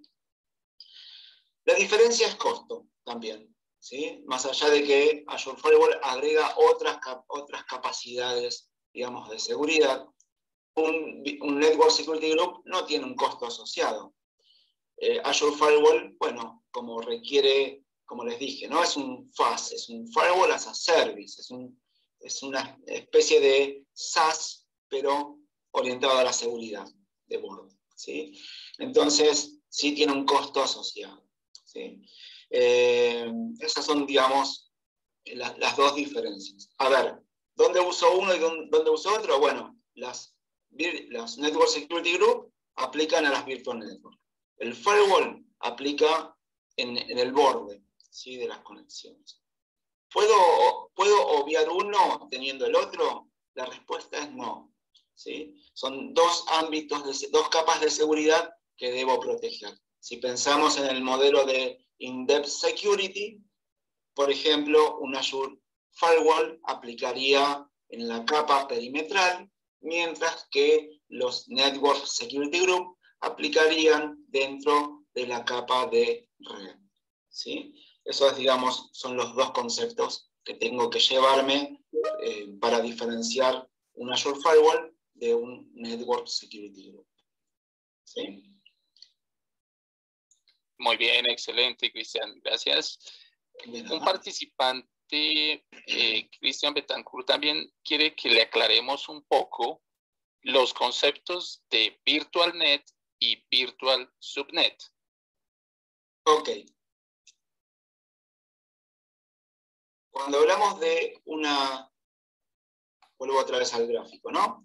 La diferencia es costo también, ¿sí? Más allá de que Azure Firewall agrega otras, otras capacidades, digamos, de seguridad, un, un Network Security Group no tiene un costo asociado. Eh, Azure Firewall, bueno, como requiere, como les dije, no es un F A S, es un Firewall as a Service, es, un, es una especie de SaaS, pero orientado a la seguridad de borde, ¿sí? Entonces, sí tiene un costo asociado, ¿sí? Eh, esas son, digamos, la, las dos diferencias. A ver, ¿dónde uso uno y dónde uso otro? Bueno, las, las Network Security Group aplican a las Virtual Network. El firewall aplica en, en el borde, ¿sí? De las conexiones. ¿Puedo, ¿Puedo obviar uno teniendo el otro? La respuesta es no, ¿sí? Son dos ámbitos, de, dos capas de seguridad que debo proteger. Si pensamos en el modelo de in-depth security, por ejemplo, un Azure Firewall aplicaría en la capa perimetral, mientras que los Network Security Group aplicarían dentro de la capa de red, ¿sí? Esos, digamos, son los dos conceptos que tengo que llevarme eh, para diferenciar un Azure Firewall de un Network Security Group, ¿sí? Muy bien, excelente, Cristian, gracias. Un participante, eh, Cristian Betancourt, también quiere que le aclaremos un poco los conceptos de Virtual Net y Virtual Subnet. Ok. cuando hablamos de una, vuelvo otra vez al gráfico, ¿no?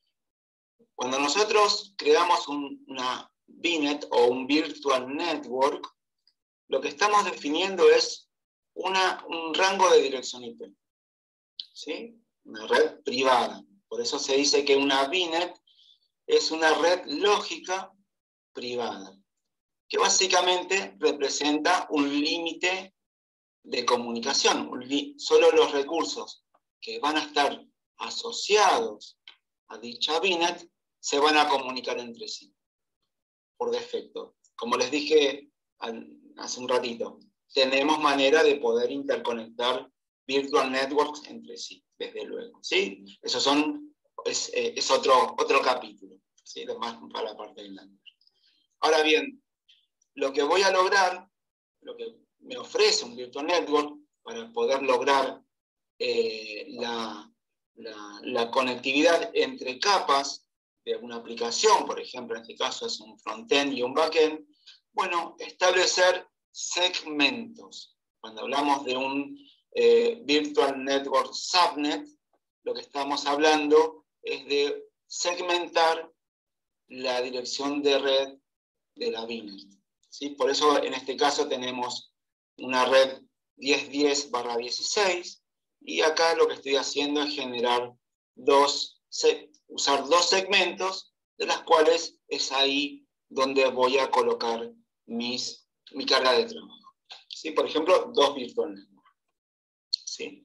Cuando nosotros creamos un, una V NET o un Virtual Network, lo que estamos definiendo es una, un rango de dirección I P, ¿sí? Una red privada. Por eso se dice que una V NET es una red lógica privada, que básicamente representa un límite de comunicación. Solo los recursos que van a estar asociados a dicha V NET se van a comunicar entre sí, por defecto. Como les dije hace un ratito, tenemos manera de poder interconectar virtual networks entre sí, desde luego, ¿sí? Eso son, es, es otro, otro capítulo, ¿sí? Más para la parte del network. Ahora bien, lo que voy a lograr, lo que me ofrece un virtual network para poder lograr eh, la, la, la conectividad entre capas de una aplicación, por ejemplo, en este caso es un frontend y un backend, bueno, establecer segmentos. Cuando hablamos de un eh, Virtual Network Subnet, lo que estamos hablando es de segmentar la dirección de red de la V NET, ¿sí? Por eso en este caso tenemos una red diez diez barra dieciséis y acá lo que estoy haciendo es generar dos, usar dos segmentos de las cuales es ahí donde voy a colocar mis, mi carga de trabajo, ¿sí? Por ejemplo, dos virtual networks, ¿sí?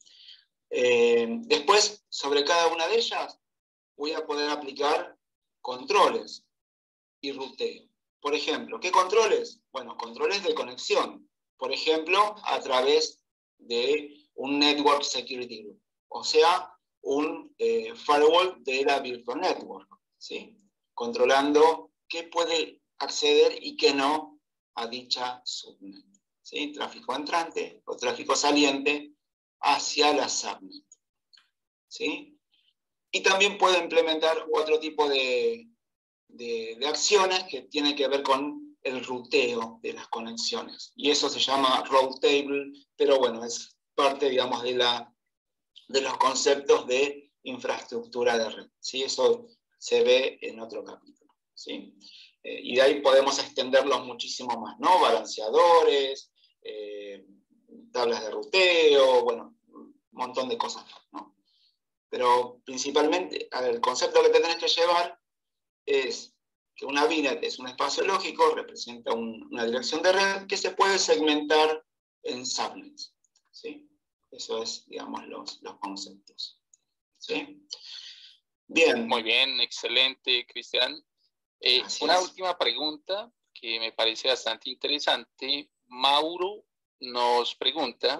Eh, después, sobre cada una de ellas, voy a poder aplicar controles y ruteo. Por ejemplo, ¿qué controles? Bueno, controles de conexión. Por ejemplo, a través de un Network Security Group. O sea, un eh, firewall de la Virtual Network, ¿sí? Controlando qué puede acceder y qué no a dicha subnet, ¿sí? Tráfico entrante o tráfico saliente hacia la subnet, ¿sí? Y también puedo implementar otro tipo de, de, de acciones que tienen que ver con el ruteo de las conexiones. Y eso se llama routable, pero bueno, es parte, digamos, de, la, de los conceptos de infraestructura de red, ¿sí? Eso se ve en otro capítulo, ¿sí? Eh, y de ahí podemos extenderlos muchísimo más, ¿no? Balanceadores, eh, tablas de ruteo, bueno, un montón de cosas, ¿no? Pero principalmente, a ver, el concepto que te tenés que llevar es que una V NET es un espacio lógico, representa un, una dirección de red que se puede segmentar en subnets, ¿sí? Eso es, digamos, los, los conceptos, ¿sí? Bien. Muy bien, excelente, Cristian. Eh, una última pregunta que me parece bastante interesante. Mauro nos pregunta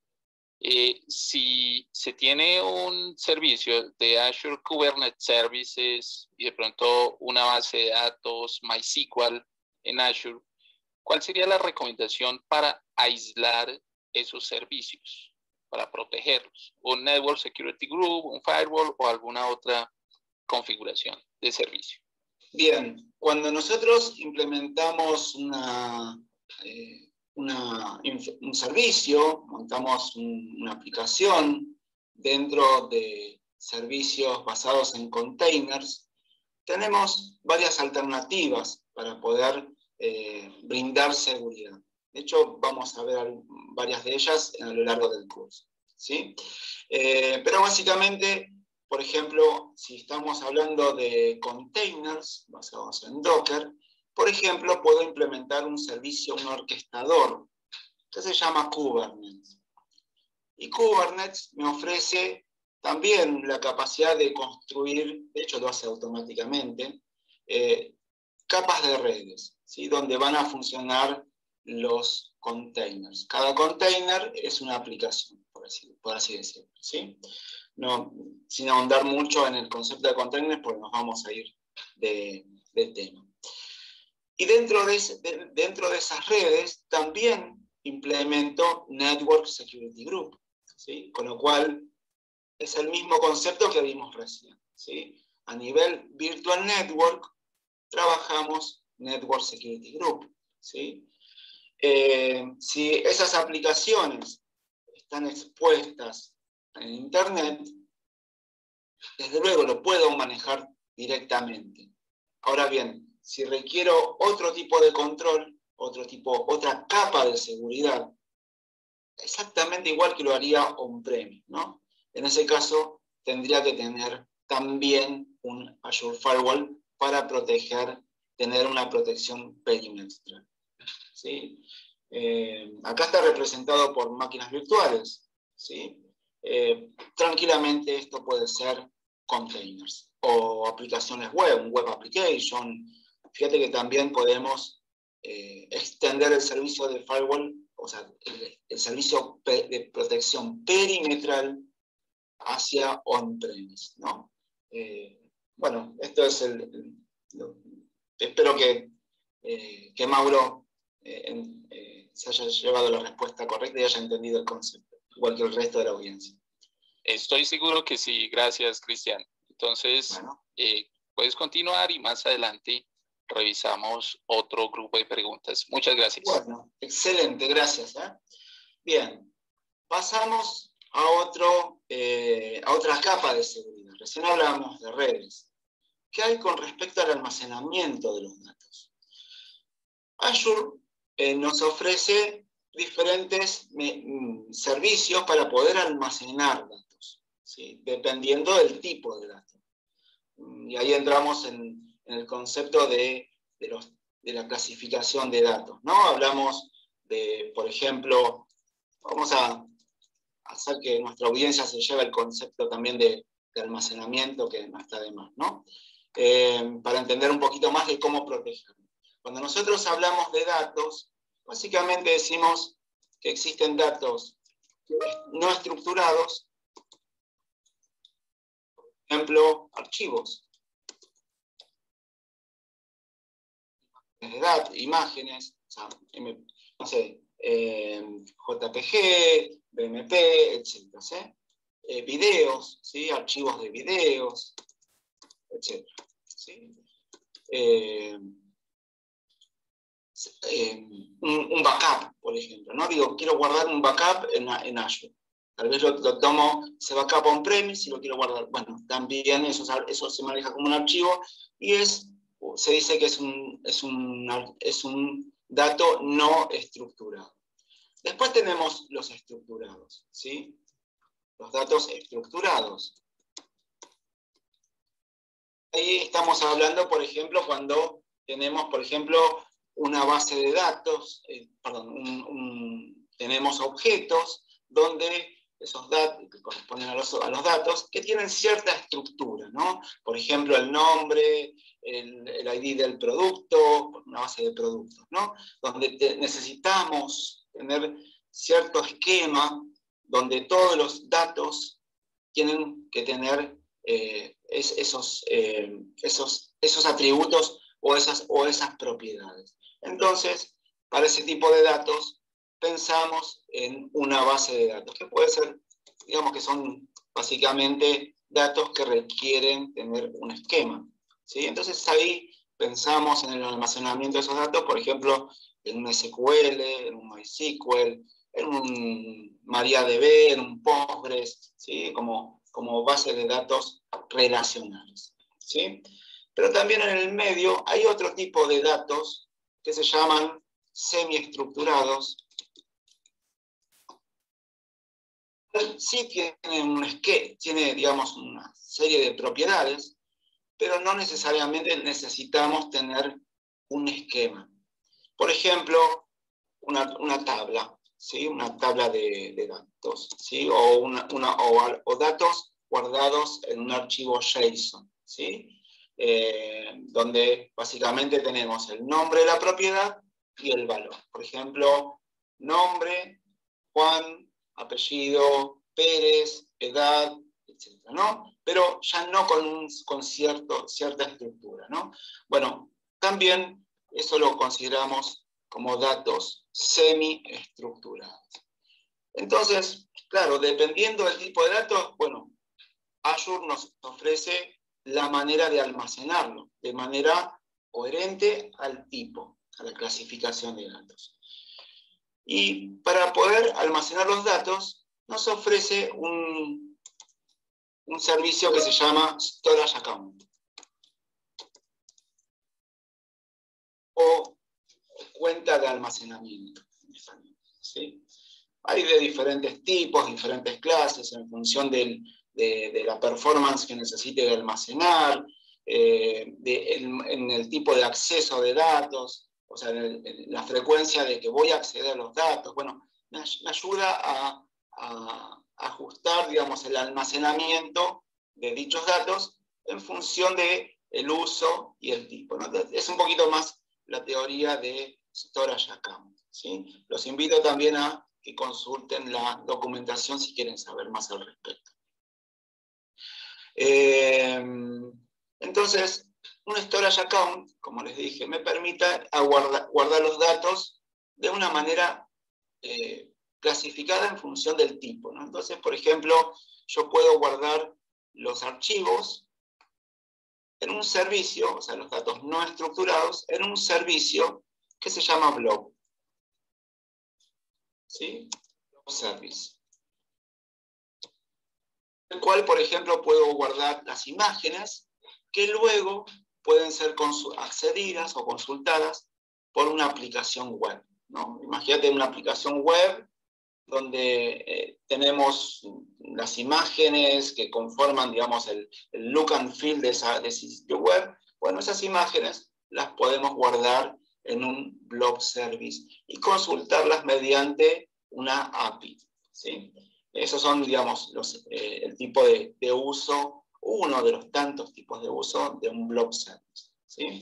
eh, si se tiene un servicio de Azure Kubernetes Services y de pronto una base de datos MySQL en Azure, ¿cuál sería la recomendación para aislar esos servicios, para protegerlos? ¿Un Network Security Group, un firewall o alguna otra configuración de servicio? Bien, cuando nosotros implementamos una, eh, una, un servicio, montamos un, una aplicación dentro de servicios basados en containers, tenemos varias alternativas para poder eh, brindar seguridad. De hecho, vamos a ver varias de ellas a lo largo del curso, ¿sí? Eh, pero básicamente, por ejemplo, si estamos hablando de containers basados en Docker, por ejemplo, puedo implementar un servicio, un orquestador, que se llama Kubernetes. Y Kubernetes me ofrece también la capacidad de construir, de hecho lo hace automáticamente, eh, capas de redes, ¿sí? Donde van a funcionar los containers. Cada container es una aplicación, por así, por así decirlo, ¿sí? No, sin ahondar mucho en el concepto de containers, porque nos vamos a ir de, del tema. Y dentro de, ese, de, dentro de esas redes también implemento Network Security Group, ¿sí? Con lo cual es el mismo concepto que vimos recién, ¿sí? A nivel Virtual Network trabajamos Network Security Group, ¿sí? Eh, si esas aplicaciones están están expuestas en Internet, desde luego lo puedo manejar directamente. Ahora bien, si requiero otro tipo de control, otro tipo, otra capa de seguridad, exactamente igual que lo haría on-premise, ¿no? En ese caso, tendría que tener también un Azure Firewall para proteger, tener una protección perimetral, ¿sí? Eh, acá está representado por máquinas virtuales, ¿sí? Eh, tranquilamente esto puede ser containers o aplicaciones web, un web application. Fíjate que también podemos eh, extender el servicio de firewall, o sea, el, el servicio de protección perimetral hacia on-premise, ¿no? Eh, bueno, esto es el... el lo, espero que, eh, que Mauro eh, en, eh, se haya llevado la respuesta correcta y haya entendido el concepto, igual que el resto de la audiencia. Estoy seguro que sí, gracias, Cristian. Entonces, bueno. eh, puedes continuar y más adelante revisamos otro grupo de preguntas. Muchas gracias. Bueno, excelente, gracias. ¿eh? Bien, pasamos a, otro, eh, a otra capa de seguridad. Recién hablamos de redes. ¿Qué hay con respecto al almacenamiento de los datos? Azure eh, nos ofrece diferentes me, mm, servicios para poder almacenar datos, ¿sí? Dependiendo del tipo de datos. Y ahí entramos en, en el concepto de, de, los, de la clasificación de datos, ¿no? Hablamos de, por ejemplo, vamos a hacer que nuestra audiencia se lleve el concepto también de, de almacenamiento, que no está de más, ¿no? Eh, para entender un poquito más de cómo protegerlo. Cuando nosotros hablamos de datos, básicamente decimos que existen datos no estructurados, por ejemplo, archivos, de datos, imágenes, o sea, no sé, eh, J P G, B M P, etcétera, ¿sí? Eh, videos, ¿sí? Archivos de videos, etcétera, ¿sí? Eh, eh, un, un backup, por ejemplo, ¿no? Digo, quiero guardar un backup en, en Azure. Tal vez lo, lo tomo, ese backup on-premise y lo quiero guardar. Bueno, también eso, eso se maneja como un archivo y es, se dice que es un, es un, es un dato no estructurado. Después tenemos los estructurados, ¿sí? Los datos estructurados. Ahí estamos hablando, por ejemplo, cuando tenemos, por ejemplo, una base de datos, eh, perdón, un, un, tenemos objetos donde esos datos que corresponden a los, a los datos que tienen cierta estructura, ¿no? Por ejemplo, el nombre, el, el I D del producto, una base de productos, ¿no? Donde te, necesitamos tener cierto esquema donde todos los datos tienen que tener eh, es, esos, eh, esos, esos atributos o esas, o esas propiedades. Entonces, para ese tipo de datos, pensamos en una base de datos, que puede ser, digamos que son básicamente datos que requieren tener un esquema, ¿sí? Entonces ahí pensamos en el almacenamiento de esos datos, por ejemplo, en un S Q L, en un MySQL, en un MariaDB, en un Postgres, ¿sí? Como, como base de datos relacionales, ¿sí? Pero también en el medio hay otro tipo de datos que se llaman semiestructurados. Sí tiene, un esquema, tiene, digamos, una serie de propiedades, pero no necesariamente necesitamos tener un esquema. Por ejemplo, una, una tabla, ¿sí? Una tabla de, de datos, ¿sí? O, una, una, o, o datos guardados en un archivo JSON, ¿sí? Eh, donde básicamente tenemos el nombre de la propiedad y el valor. Por ejemplo, nombre, Juan, apellido, Pérez, edad, etcétera, ¿no? Pero ya no con, un, con cierto, cierta estructura, ¿no? Bueno, también eso lo consideramos como datos semiestructurados. Entonces, claro, dependiendo del tipo de datos, bueno, Azure nos ofrece la manera de almacenarlo, de manera coherente al tipo, a la clasificación de datos. Y para poder almacenar los datos, nos ofrece un, un servicio que se llama Storage Account, o cuenta de almacenamiento, ¿sí? Hay de diferentes tipos, diferentes clases, en función del, de, de la performance que necesite de almacenar, eh, de, en, en el tipo de acceso de datos, o sea, en, el, en la frecuencia de que voy a acceder a los datos. Bueno, me, me ayuda a, a ajustar, digamos, el almacenamiento de dichos datos en función del uso y el tipo, ¿no? Es un poquito más la teoría de Storage Account, ¿sí? Los invito también a que consulten la documentación si quieren saber más al respecto. Eh, entonces, un Storage Account, como les dije, me permite guardar, guardar los datos de una manera eh, clasificada en función del tipo, ¿no? Entonces, por ejemplo, yo puedo guardar los archivos en un servicio, o sea, los datos no estructurados, en un servicio que se llama blob. ¿Sí? Blob service. El cual, por ejemplo, puedo guardar las imágenes que luego pueden ser accedidas o consultadas por una aplicación web, ¿no? Imagínate una aplicación web donde eh, tenemos las imágenes que conforman, digamos, el, el look and feel de, esa, de ese sitio web. Bueno, esas imágenes las podemos guardar en un blob service y consultarlas mediante una A P I, ¿sí? Esos son, digamos, los, eh, el tipo de, de uso, uno de los tantos tipos de uso de un blob service, ¿sí?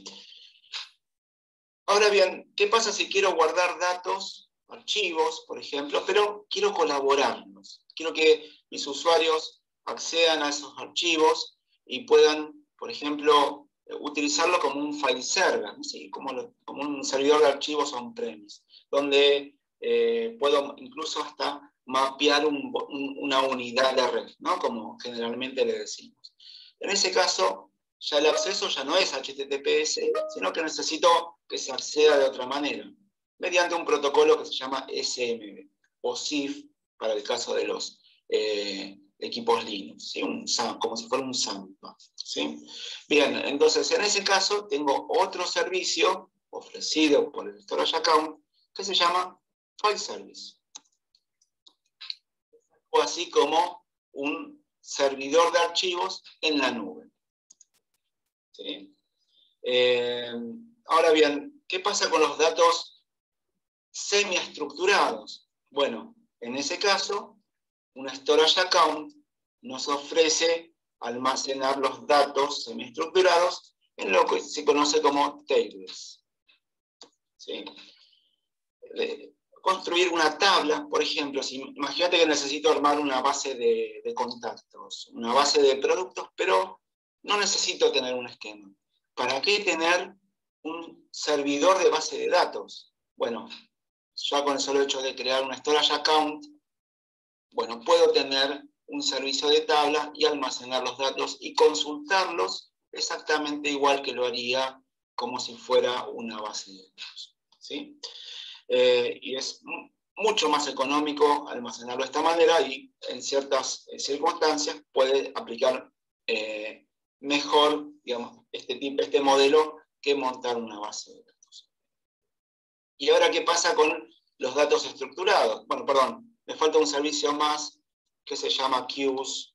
Ahora bien, ¿qué pasa si quiero guardar datos, archivos, por ejemplo, pero quiero colaborarlos? Quiero que mis usuarios accedan a esos archivos y puedan, por ejemplo, utilizarlo como un file server, ¿sí? como, lo, como un servidor de archivos on-premise, donde eh, puedo incluso hasta mapear un, un, una unidad de red, ¿no? Como generalmente le decimos. En ese caso, ya el acceso ya no es H T T P S, sino que necesito que se acceda de otra manera, mediante un protocolo que se llama S M B, o S I F, para el caso de los eh, equipos Linux, ¿sí? Un, como si fuera un Samba, ¿sí? Bien, entonces en ese caso tengo otro servicio ofrecido por el Storage Account que se llama File Service, o así como un servidor de archivos en la nube, ¿sí? Eh, ahora bien, ¿qué pasa con los datos semiestructurados? Bueno, en ese caso, un Storage Account nos ofrece almacenar los datos semiestructurados en lo que se conoce como tables, ¿sí? Eh, construir una tabla, por ejemplo, si, imagínate que necesito armar una base de, de contactos, una base de productos, pero no necesito tener un esquema. ¿Para qué tener un servidor de base de datos? Bueno, ya con el solo hecho de crear un storage account, bueno, puedo tener un servicio de tabla y almacenar los datos y consultarlos exactamente igual que lo haría como si fuera una base de datos, ¿sí? Eh, y es mucho más económico almacenarlo de esta manera y en ciertas circunstancias puede aplicar eh, mejor, digamos, este, tipo, este modelo que montar una base de datos. ¿Y ahora qué pasa con los datos estructurados? Bueno, perdón, me falta un servicio más que se llama Queues.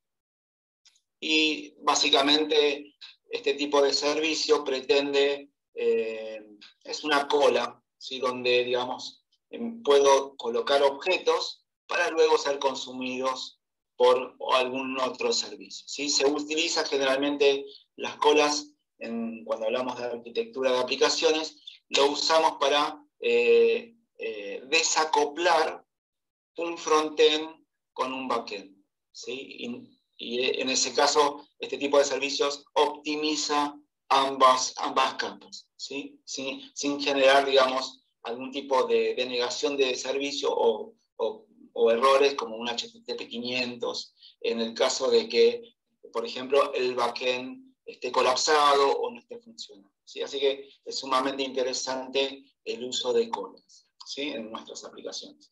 Y básicamente este tipo de servicio pretende, eh, es una cola, ¿sí? Donde, digamos, puedo colocar objetos para luego ser consumidos por algún otro servicio, ¿sí? Se utiliza generalmente las colas, en, cuando hablamos de arquitectura de aplicaciones, lo usamos para eh, eh, desacoplar un frontend con un backend, ¿sí? Y, y en ese caso, este tipo de servicios optimiza ambas, ambas capas, ¿sí? Sin, sin generar, digamos, algún tipo de, de negación de servicio o, o, o errores como un H T T P quinientos, en el caso de que, por ejemplo, el backend esté colapsado o no esté funcionando, ¿sí? Así que es sumamente interesante el uso de colas, ¿sí? En nuestras aplicaciones.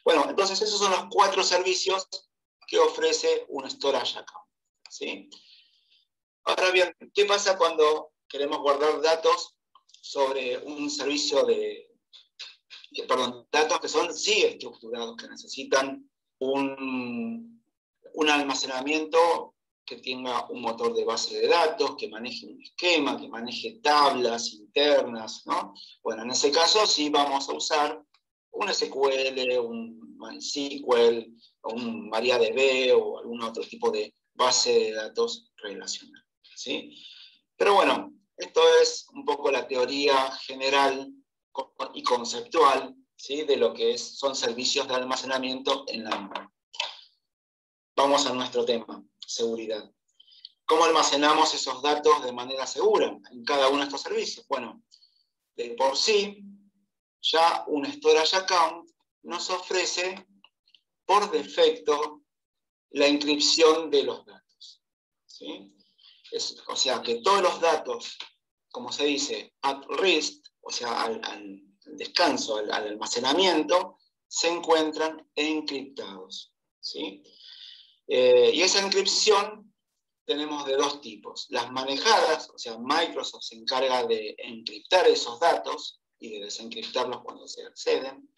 Bueno, entonces esos son los cuatro servicios que ofrece un storage account, ¿sí? Ahora bien, ¿qué pasa cuando queremos guardar datos sobre un servicio de, perdón, datos que son sí estructurados, que necesitan un, un almacenamiento que tenga un motor de base de datos, que maneje un esquema, que maneje tablas internas, ¿no? Bueno, en ese caso sí vamos a usar un S Q L, un MySQL, un MariaDB o algún otro tipo de base de datos relacional, ¿sí? Pero bueno, esto es un poco la teoría general y conceptual, ¿sí? De lo que es, son servicios de almacenamiento en la nube. Vamos a nuestro tema, seguridad. ¿Cómo almacenamos esos datos de manera segura en cada uno de estos servicios? Bueno, de por sí, ya un storage account nos ofrece por defecto la encripción de los datos, ¿sí? Es, o sea, que todos los datos, como se dice, at rest, o sea, al, al descanso, al, al almacenamiento, se encuentran encriptados, ¿sí? Eh, y esa encripción tenemos de dos tipos. Las manejadas, o sea, Microsoft se encarga de encriptar esos datos y de desencriptarlos cuando se acceden.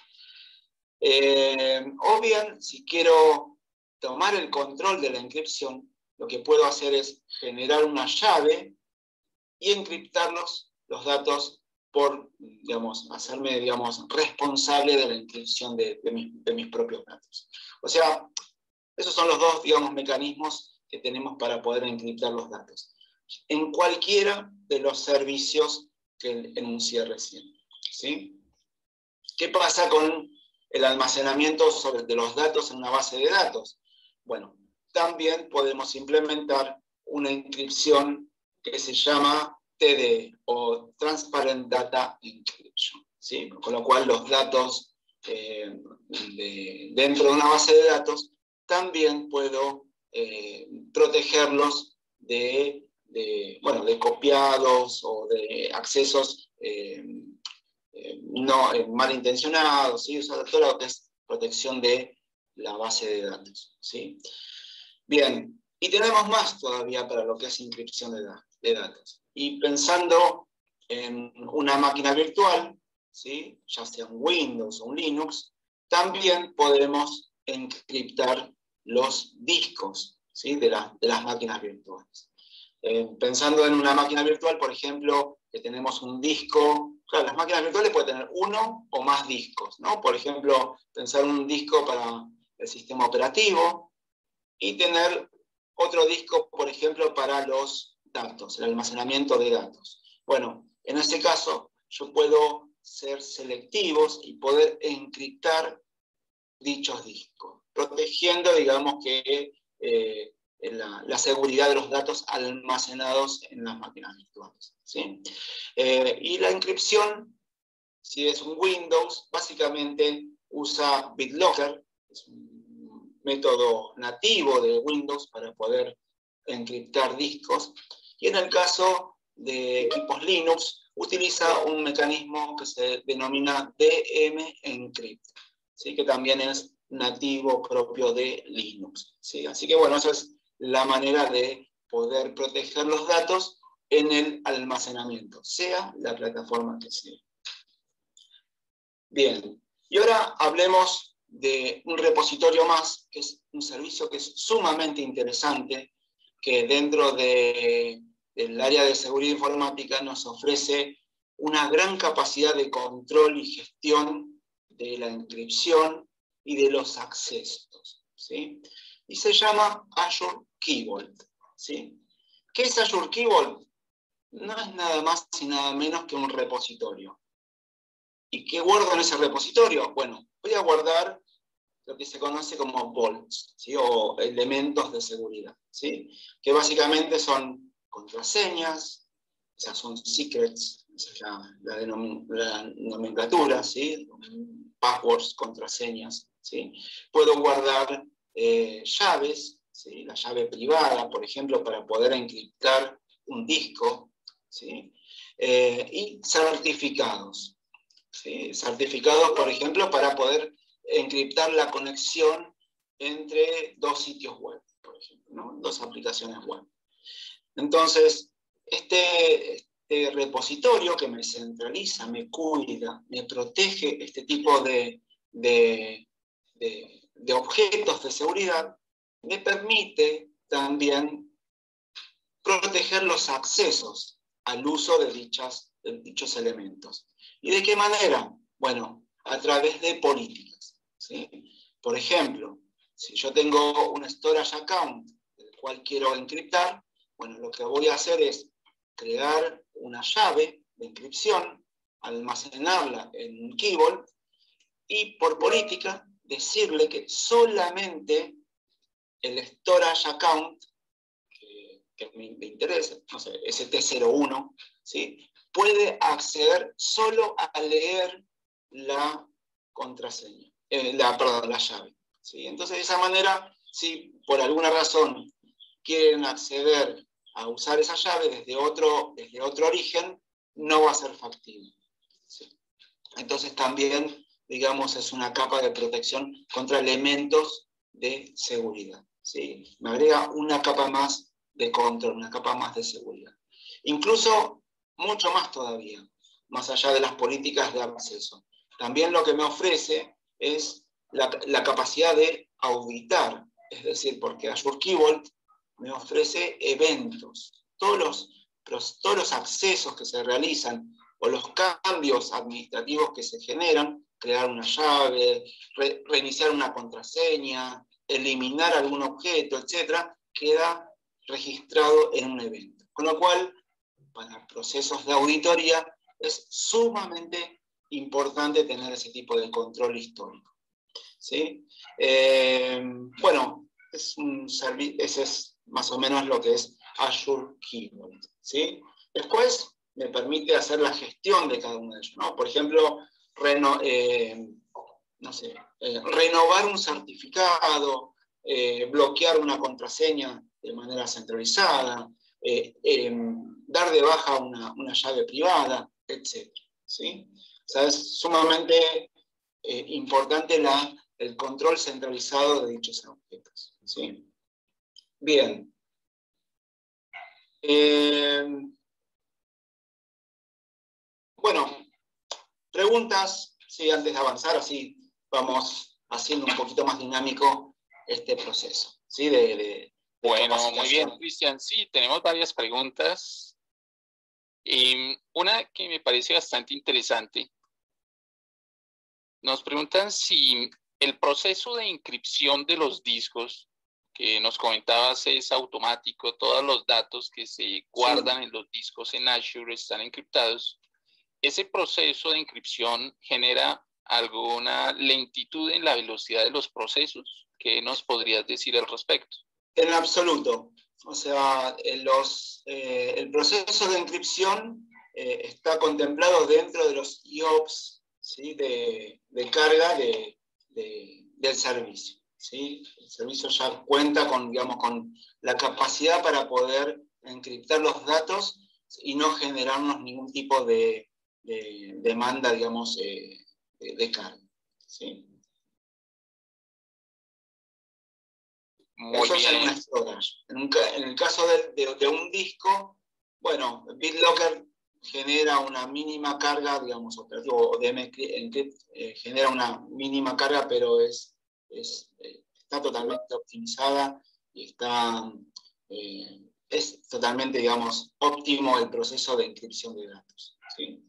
Eh, o bien, si quiero tomar el control de la encripción, lo que puedo hacer es generar una llave y encriptarlos, los datos, por, digamos, hacerme, digamos, responsable de la encripción de, de, mis, de mis propios datos. O sea, esos son los dos, digamos, mecanismos que tenemos para poder encriptar los datos. En cualquiera de los servicios que enuncié recién, ¿sí? ¿Qué pasa con el almacenamiento sobre, de los datos en una base de datos? Bueno, también podemos implementar una encripción que se llama T D E, o Transparent Data Encryption, ¿sí? Con lo cual los datos eh, de, dentro de una base de datos también puedo eh, protegerlos de, de, bueno, de copiados o de accesos eh, eh, no, eh, malintencionados, ¿sí? O sea, todo lo que es protección de la base de datos, ¿sí? Bien, y tenemos más todavía para lo que es inscripción de, da de datos. Y pensando en una máquina virtual, ¿sí? Ya sea un Windows o un Linux, también podemos encriptar los discos, ¿sí? de, la, de las máquinas virtuales. Eh, pensando en una máquina virtual, por ejemplo, que tenemos un disco. Claro, las máquinas virtuales pueden tener uno o más discos, ¿no? Por ejemplo, pensar un disco para el sistema operativo y tener otro disco, por ejemplo, para los datos, el almacenamiento de datos. Bueno, en ese caso, yo puedo ser selectivos y poder encriptar dichos discos, protegiendo, digamos, que eh, la, la seguridad de los datos almacenados en las máquinas virtuales, ¿sí? Eh, y la encripción, si es un Windows, básicamente usa BitLocker, es un método nativo de Windows para poder encriptar discos, y en el caso de equipos Linux, utiliza un mecanismo que se denomina D M Encrypt, ¿sí? Que también es nativo propio de Linux, ¿sí? Así que bueno, esa es la manera de poder proteger los datos en el almacenamiento, sea la plataforma que sea. Bien, y ahora hablemos de un repositorio más, que es un servicio que es sumamente interesante, que dentro de, del área de seguridad informática nos ofrece una gran capacidad de control y gestión de la encripción y de los accesos, ¿sí? Y se llama Azure Key Vault, ¿sí? ¿Qué es Azure Key Vault? No es nada más y nada menos que un repositorio. ¿Y qué guardo en ese repositorio? Bueno, voy a guardar lo que se conoce como vaults, ¿sí? O elementos de seguridad, ¿sí? Que básicamente son contraseñas, o sea, son secrets, esa es la, la, la nomenclatura, ¿sí? Passwords, contraseñas, ¿sí? Puedo guardar eh, llaves, ¿sí? La llave privada, por ejemplo, para poder encriptar un disco, ¿sí? Eh, y certificados, ¿sí? Certificados, por ejemplo, para poder encriptar la conexión entre dos sitios web, por ejemplo, ¿no? Dos aplicaciones web. Entonces, este, este repositorio que me centraliza, me cuida, me protege este tipo de, de, de, de objetos de seguridad, me permite también proteger los accesos al uso de, dichas, de dichos elementos. ¿Y de qué manera? Bueno, a través de políticas, ¿sí? Por ejemplo, si yo tengo un storage account, el cual quiero encriptar, bueno, lo que voy a hacer es crear una llave de encripción, almacenarla en un key vault y por política decirle que solamente el storage account que, que me, me interesa, no sé, S T cero uno, ¿sí? Puede acceder solo a leer la contraseña, eh, la, perdón, la llave. ¿Sí? Entonces, de esa manera, si por alguna razón quieren acceder a usar esa llave desde otro, desde otro origen, no va a ser factible. ¿Sí? Entonces, también, digamos, es una capa de protección contra elementos de seguridad. ¿Sí? Me agrega una capa más de control, una capa más de seguridad. Incluso, mucho más todavía, más allá de las políticas de acceso. También lo que me ofrece es la, la capacidad de auditar, es decir, porque Azure Key Vault me ofrece eventos, todos los, todos los accesos que se realizan o los cambios administrativos que se generan, crear una llave, re, reiniciar una contraseña, eliminar algún objeto, etcétera, queda registrado en un evento. Con lo cual, para procesos de auditoría, es sumamente importante tener ese tipo de control histórico. ¿Sí? Eh, bueno, es un ese es más o menos lo que es Azure Key Vault. ¿Sí? Después me permite hacer la gestión de cada uno de ellos, ¿no? Por ejemplo, reno, eh, no sé, eh, renovar un certificado, eh, bloquear una contraseña de manera centralizada, eh, eh, dar de baja una, una llave privada, etcétera. ¿Sí? O sea, es sumamente eh, importante la, el control centralizado de dichos objetos. ¿Sí? Bien. Eh, bueno, preguntas, sí, antes de avanzar, así vamos haciendo un poquito más dinámico este proceso. ¿Sí? De, de, de bueno, muy bien, Cristian. Sí, tenemos varias preguntas. Y una que me parece bastante interesante. Nos preguntan si el proceso de inscripción de los discos que nos comentabas es automático, todos los datos que se guardan sí. en los discos en Azure están encriptados. ¿Ese proceso de inscripción genera alguna lentitud en la velocidad de los procesos? ¿Qué nos podrías decir al respecto? En absoluto. O sea, los, eh, el proceso de inscripción eh, está contemplado dentro de los I O P S, ¿sí? de, de carga de, de, del servicio. ¿Sí? El servicio ya cuenta con, digamos, con la capacidad para poder encriptar los datos y no generarnos ningún tipo de, de demanda, digamos, eh, de, de carga. ¿Sí? Muy Eso bien. es en un storage. En, un, en el caso de, de, de un disco, bueno, BitLocker genera una mínima carga, digamos, operativo, o D M Encrypt eh, genera una mínima carga, pero es, es, eh, está totalmente optimizada y está, eh, es totalmente, digamos, óptimo el proceso de encripción de datos. ¿Sí?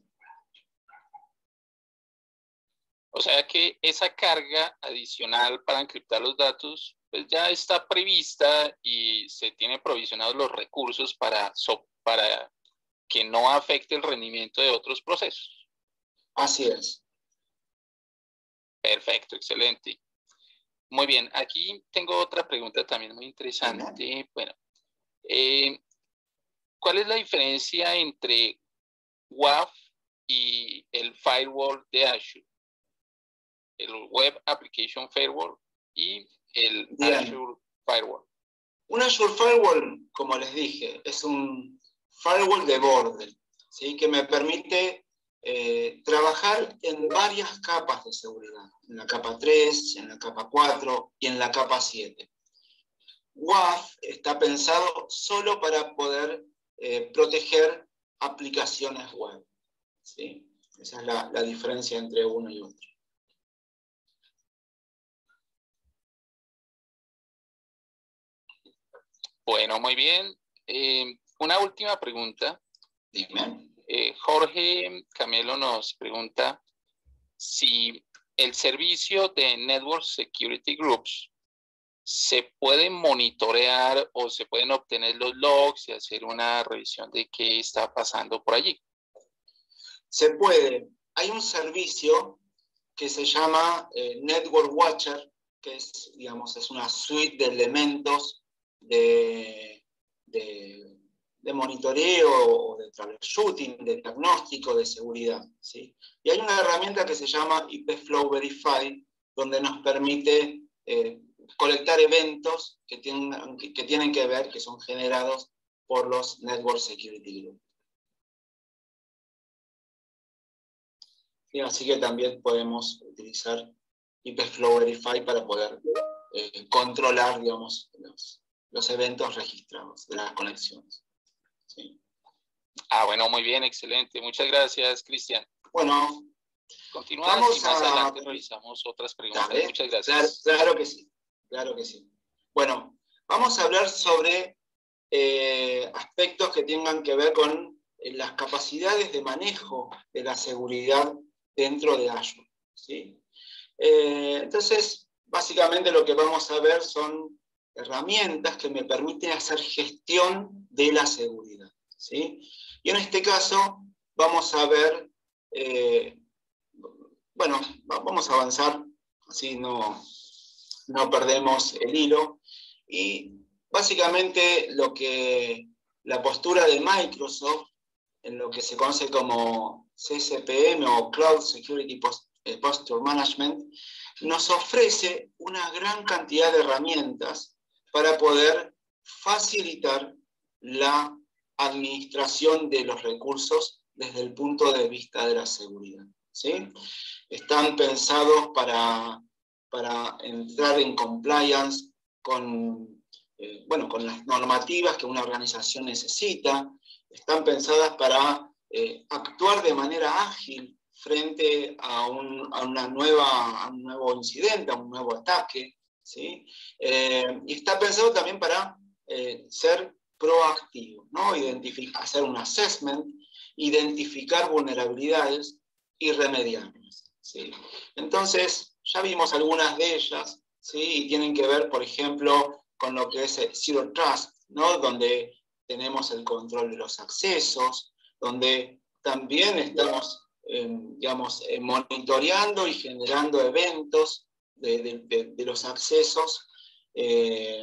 O sea que esa carga adicional para encriptar los datos pues ya está prevista y se tiene provisionados los recursos para, so, para que no afecte el rendimiento de otros procesos. Así es. Perfecto, excelente. Muy bien, aquí tengo otra pregunta también muy interesante. Bueno, eh, ¿cuál es la diferencia entre W A F y el firewall de Azure? El Web Application Firewall y el Bien. Azure Firewall. Un Azure Firewall, como les dije, es un firewall de borde, ¿sí? Que me permite eh, trabajar en varias capas de seguridad, en la capa tres, en la capa cuatro y en la capa siete. W A F está pensado solo para poder eh, proteger aplicaciones web, ¿sí? Esa es la, la diferencia entre uno y otro. Bueno, muy bien. Eh, una última pregunta. Dime. Eh, Jorge Camelo nos pregunta si el servicio de Network Security Groups se puede monitorear o se pueden obtener los logs y hacer una revisión de qué está pasando por allí. Se puede. Hay un servicio que se llama eh, Network Watcher, que es, digamos, es una suite de elementos de, de, de monitoreo o de troubleshooting, de diagnóstico, de seguridad, ¿sí? Y hay una herramienta que se llama I P Flow Verify, donde nos permite eh, colectar eventos que tienen, que, que tienen que ver, que son generados por los Network Security Group. Y así que también podemos utilizar I P Flow Verify para poder eh, controlar, digamos, los, los eventos registrados de las conexiones. ¿Sí? Ah, bueno, muy bien, excelente. Muchas gracias, Cristian. Bueno, continuamos y más a... adelante revisamos otras preguntas. ¿Sabe? Muchas gracias. Claro, claro que sí, claro que sí. Bueno, vamos a hablar sobre eh, aspectos que tengan que ver con eh, las capacidades de manejo de la seguridad dentro de Azure, ¿sí? Eh, entonces, básicamente lo que vamos a ver son herramientas que me permiten hacer gestión de la seguridad, ¿sí? Y en este caso vamos a ver, eh, bueno, vamos a avanzar, así no, no perdemos el hilo, y básicamente lo que la postura de Microsoft en lo que se conoce como C S P M o Cloud Security Posture Management, nos ofrece una gran cantidad de herramientas para poder facilitar la administración de los recursos desde el punto de vista de la seguridad, ¿sí? Están pensados para, para entrar en compliance con, eh, bueno, con las normativas que una organización necesita. Están pensadas para eh, actuar de manera ágil frente a un, a una nueva, a un nuevo incidente, a un nuevo ataque, ¿sí? Eh, y está pensado también para eh, ser proactivo, ¿no? Identificar, hacer un assessment, identificar vulnerabilidades y remediarlas, ¿sí? Entonces, ya vimos algunas de ellas, ¿sí? Y tienen que ver, por ejemplo, con lo que es Zero Trust, ¿no? Donde tenemos el control de los accesos, donde también estamos, eh, digamos, eh, monitoreando y generando eventos de, de, de, de los accesos eh,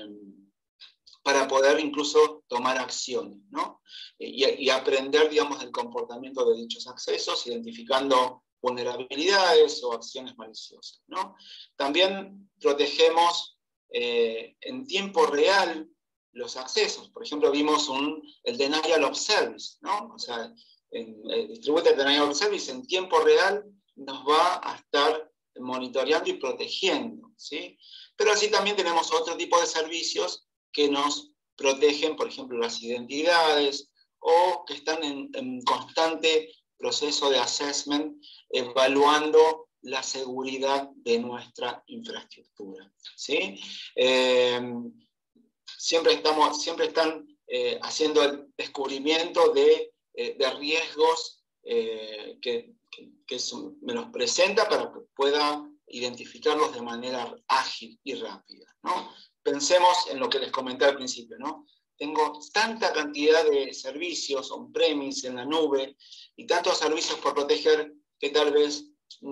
para poder incluso tomar acciones, ¿no? Y, y aprender, digamos, del comportamiento de dichos accesos, identificando vulnerabilidades o acciones maliciosas, ¿no? También protegemos eh, en tiempo real los accesos. Por ejemplo, vimos un, el Denial of Service, ¿no? O sea, en, el Distributed Denial of Service en tiempo real nos va a estar monitoreando y protegiendo, ¿sí? Pero así también tenemos otro tipo de servicios que nos protegen, por ejemplo, las identidades o que están en, en constante proceso de assessment, evaluando la seguridad de nuestra infraestructura, ¿sí? Eh, siempre, estamos, siempre están eh, haciendo el descubrimiento de, eh, de riesgos eh, que, que, que son, me los presenta para que pueda identificarlos de manera ágil y rápida, ¿no? Pensemos en lo que les comenté al principio, ¿no? Tengo tanta cantidad de servicios on-premise, en la nube, y tantos servicios por proteger que tal vez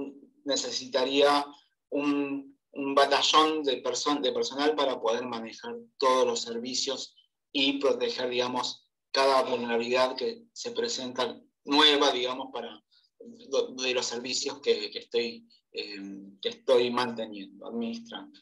necesitaría un, un batallón de, person de personal para poder manejar todos los servicios y proteger, digamos, cada vulnerabilidad que se presenta nueva, digamos, para de los servicios que, que, estoy, eh, que estoy manteniendo, administrando.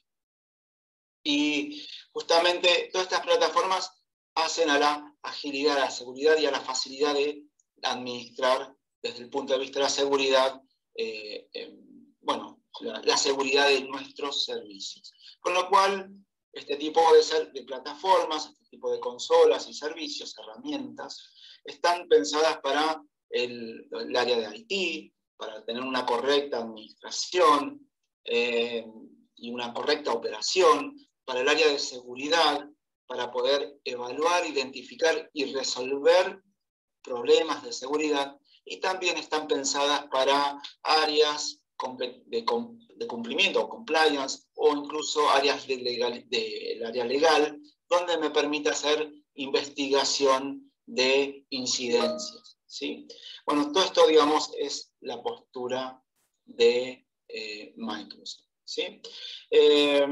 Y justamente todas estas plataformas hacen a la agilidad, a la seguridad y a la facilidad de administrar desde el punto de vista de la seguridad, eh, eh, bueno, la, la seguridad de nuestros servicios. Con lo cual, este tipo de, de plataformas, este tipo de consolas y servicios, herramientas, están pensadas para el, el área de I T, para tener una correcta administración eh, y una correcta operación, para el área de seguridad, para poder evaluar, identificar y resolver problemas de seguridad, y también están pensadas para áreas de, de cumplimiento o compliance, o incluso áreas de legal, de, del área legal, donde me permite hacer investigación de incidencias, ¿sí? Bueno, todo esto, digamos, es la postura de eh, Microsoft, ¿sí? Eh,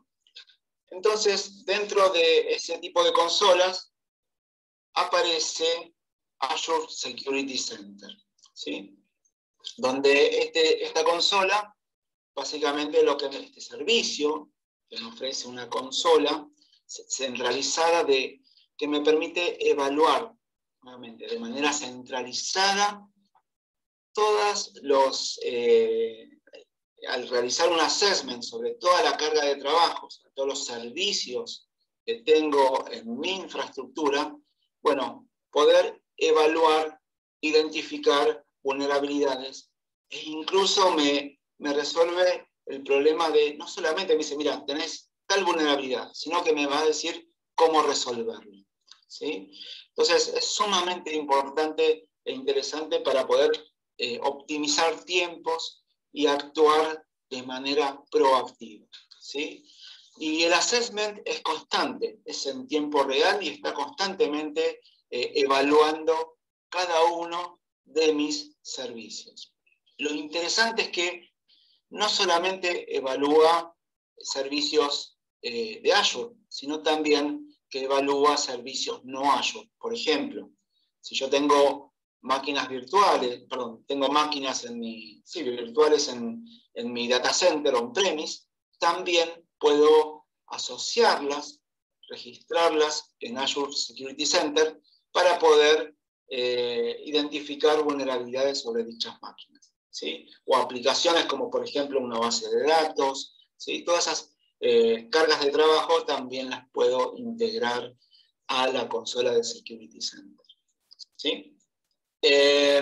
entonces, dentro de ese tipo de consolas, aparece Azure Security Center, ¿sí? Donde este, esta consola, básicamente lo que este servicio, que me ofrece una consola centralizada de, que me permite evaluar, nuevamente, de manera centralizada, todas los, eh, al realizar un assessment sobre toda la carga de trabajo, sobre todos los servicios que tengo en mi infraestructura, bueno, poder evaluar, identificar vulnerabilidades, e incluso me, me resuelve el problema de, no solamente me dice, mira, tenés tal vulnerabilidad, sino que me va a decir cómo resolverlo, ¿sí? Entonces, es sumamente importante e interesante para poder eh, optimizar tiempos y actuar de manera proactiva, ¿sí? Y el assessment es constante, es en tiempo real y está constantemente eh, evaluando cada uno de mis servicios. Lo interesante es que no solamente evalúa servicios eh, de Azure, sino también que evalúa servicios no Azure. Por ejemplo, si yo tengo máquinas virtuales, perdón, tengo máquinas en mi, sí, virtuales en, en mi data center on-premise, también puedo asociarlas, registrarlas en Azure Security Center para poder eh, identificar vulnerabilidades sobre dichas máquinas, ¿sí? O aplicaciones como, por ejemplo, una base de datos, ¿sí? Todas esas eh, cargas de trabajo también las puedo integrar a la consola de Security Center, ¿sí? Eh,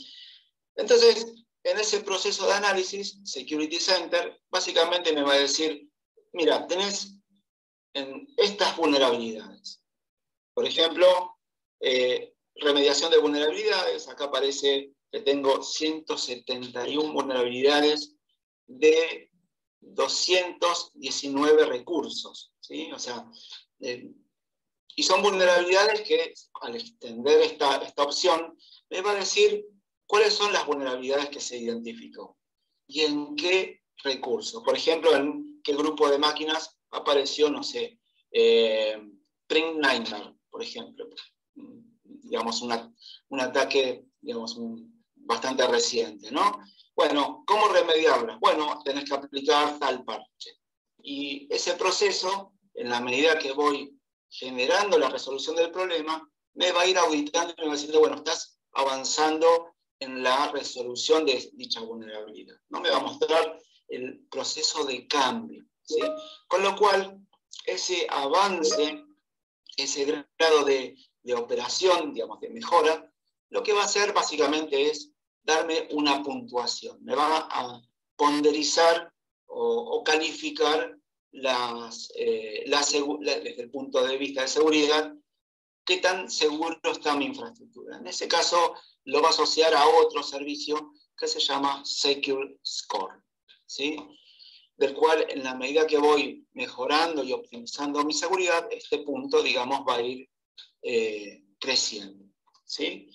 entonces, en ese proceso de análisis, Security Center básicamente me va a decir, mira, tenés en estas vulnerabilidades. Por ejemplo, eh, remediación de vulnerabilidades. Acá aparece que tengo ciento setenta y una vulnerabilidades de doscientos diecinueve recursos, ¿sí? O sea, eh, y son vulnerabilidades que, al extender esta, esta opción, me va a decir cuáles son las vulnerabilidades que se identificó y en qué recursos. Por ejemplo, en qué grupo de máquinas apareció, no sé, eh, Print Nightmare, por ejemplo. Digamos, una, un ataque, digamos, un, bastante reciente, ¿no? Bueno, ¿cómo remediarla? Bueno, tenés que aplicar tal parche. Y ese proceso, en la medida que voy generando la resolución del problema, me va a ir auditando y me va a decir, bueno, estás avanzando en la resolución de dicha vulnerabilidad, ¿no? Me va a mostrar el proceso de cambio, ¿sí? Con lo cual, ese avance, ese grado de, de operación, digamos, de mejora, lo que va a hacer básicamente es darme una puntuación, me va a ponderizar o, o calificar las, eh, la, la, desde el punto de vista de seguridad, qué tan seguro está mi infraestructura. En ese caso, lo va a asociar a otro servicio que se llama Secure Score, ¿sí? Del cual, en la medida que voy mejorando y optimizando mi seguridad, este punto, digamos, va a ir eh, creciendo, ¿sí?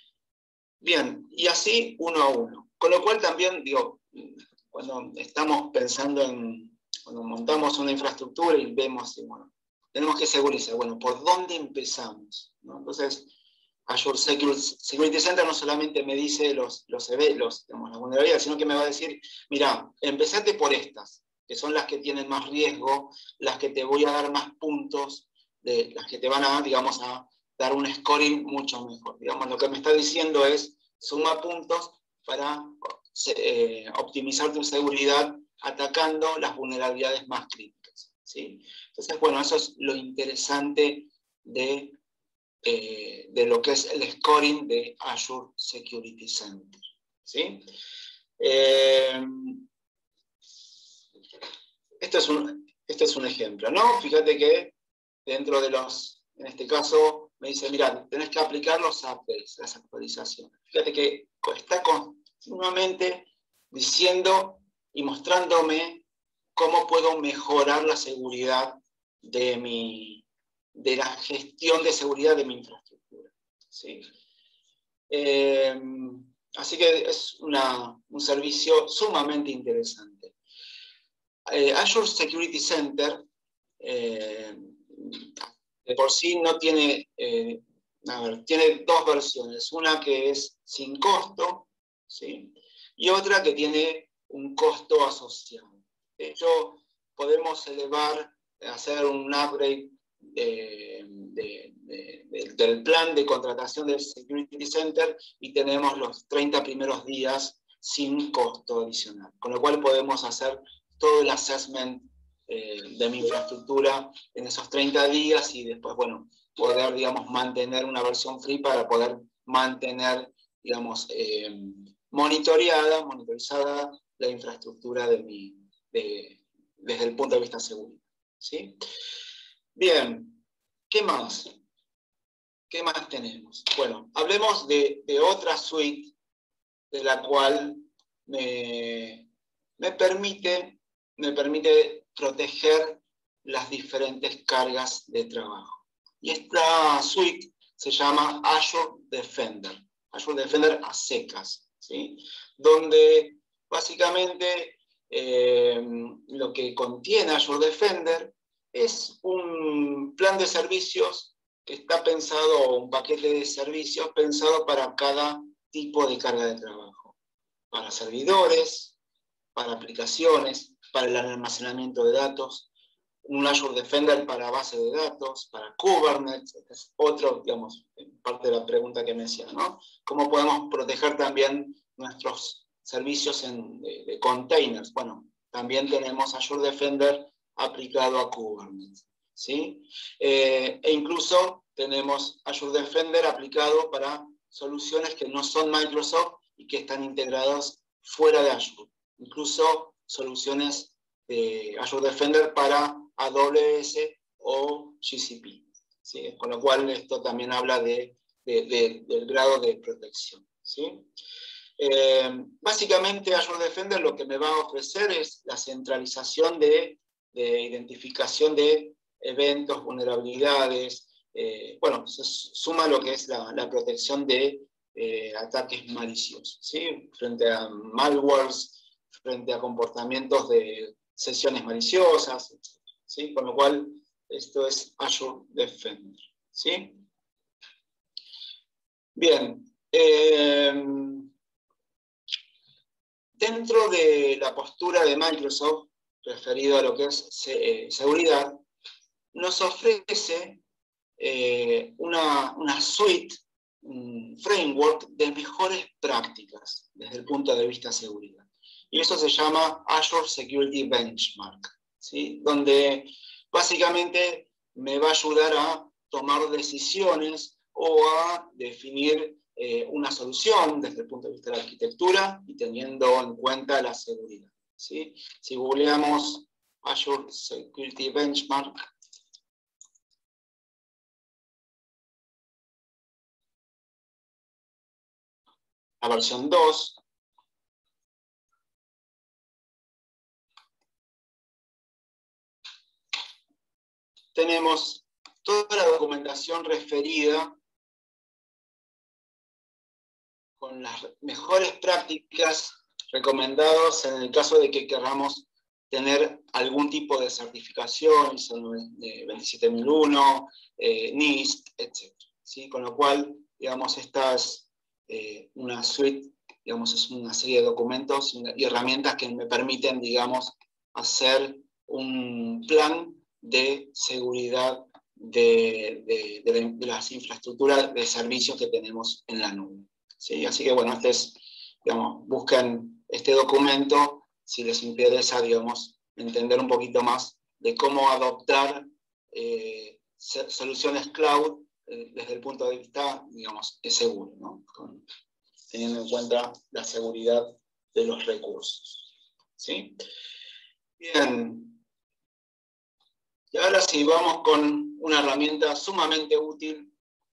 Bien, y así uno a uno. Con lo cual también, digo, cuando estamos pensando en, cuando montamos una infraestructura y vemos, bueno, tenemos que segurizar, bueno, ¿por dónde empezamos? ¿No? Entonces, Azure Security Center no solamente me dice los, los, los, digamos, las vulnerabilidades, sino que me va a decir, mira, empezate por estas, que son las que tienen más riesgo, las que te voy a dar más puntos, de, las que te van a, digamos, a dar un scoring mucho mejor. Digamos, lo que me está diciendo es, suma puntos para eh, optimizar tu seguridad atacando las vulnerabilidades más críticas, ¿sí? Entonces, bueno, eso es lo interesante de, eh, de lo que es el scoring de Azure Security Center, ¿sí? Eh, esto, es un, esto es un ejemplo, ¿no? Fíjate que dentro de los, en este caso, me dice, mira, tenés que aplicar los updates, las actualizaciones. Fíjate que está continuamente diciendo y mostrándome cómo puedo mejorar la seguridad de, mi, de la gestión de seguridad de mi infraestructura, ¿sí? Eh, así que es una, un servicio sumamente interesante. Eh, Azure Security Center eh, de por sí no tiene, eh, a ver, tiene dos versiones, una que es sin costo, ¿sí? Y otra que tiene un costo asociado. De hecho, podemos elevar, hacer un upgrade de, de, de, de, del plan de contratación del Security Center y tenemos los treinta primeros días sin costo adicional, con lo cual podemos hacer todo el assessment eh, de mi infraestructura en esos treinta días y después, bueno, poder, digamos, mantener una versión free para poder mantener, digamos, eh, monitoreada, monitorizada la infraestructura de mi, de, desde el punto de vista seguro, ¿sí? Bien, ¿qué más? ¿Qué más tenemos? Bueno, hablemos de, de otra suite de la cual me, me permite me permite proteger las diferentes cargas de trabajo. Y esta suite se llama Azure Defender, Azure Defender a secas, ¿sí? Donde básicamente eh, lo que contiene Azure Defender es un plan de servicios que está pensado, un paquete de servicios pensado para cada tipo de carga de trabajo, para servidores, para aplicaciones, para el almacenamiento de datos, un Azure Defender para base de datos, para Kubernetes, es otro, digamos, parte de la pregunta que me hacía, ¿no? ¿Cómo podemos proteger también nuestros servicios en, de, de containers? Bueno, también tenemos Azure Defender aplicado a Kubernetes, ¿sí? Eh, e incluso tenemos Azure Defender aplicado para soluciones que no son Microsoft y que están integradas fuera de Azure. Incluso soluciones de Azure Defender para A W S o G C P, ¿sí? Con lo cual esto también habla de, de, de, del grado de protección, ¿sí? Eh, básicamente Azure Defender lo que me va a ofrecer es la centralización de, de identificación de eventos, vulnerabilidades, eh, bueno, se suma lo que es la, la protección de eh, ataques maliciosos, ¿sí? Frente a malwares, frente a comportamientos de sesiones maliciosas, ¿sí? Con lo cual, esto es Azure Defender, ¿sí? Bien, eh, dentro de la postura de Microsoft, referido a lo que es eh, seguridad, nos ofrece eh, una, una suite, un framework de mejores prácticas desde el punto de vista de seguridad. Y eso se llama Azure Security Benchmark, ¿sí? Donde básicamente me va a ayudar a tomar decisiones o a definir eh, una solución desde el punto de vista de la arquitectura y teniendo en cuenta la seguridad, ¿sí? Si googleamos Azure Security Benchmark, la versión dos, tenemos toda la documentación referida con las mejores prácticas recomendadas en el caso de que queramos tener algún tipo de certificación, I S O veintisiete mil uno, eh, NIST, etcétera, ¿sí? Con lo cual, digamos, esta es eh, una suite, digamos, es una serie de documentos y herramientas que me permiten, digamos, hacer un plan de seguridad de, de, de, de las infraestructuras de servicios que tenemos en la nube, ¿sí? Así que bueno, este es, digamos, busquen este documento si les interesa, digamos, entender un poquito más de cómo adoptar eh, soluciones cloud eh, desde el punto de vista, digamos, de seguro, ¿no? Con, teniendo en cuenta la seguridad de los recursos, ¿sí? Bien. Y ahora sí, vamos con una herramienta sumamente útil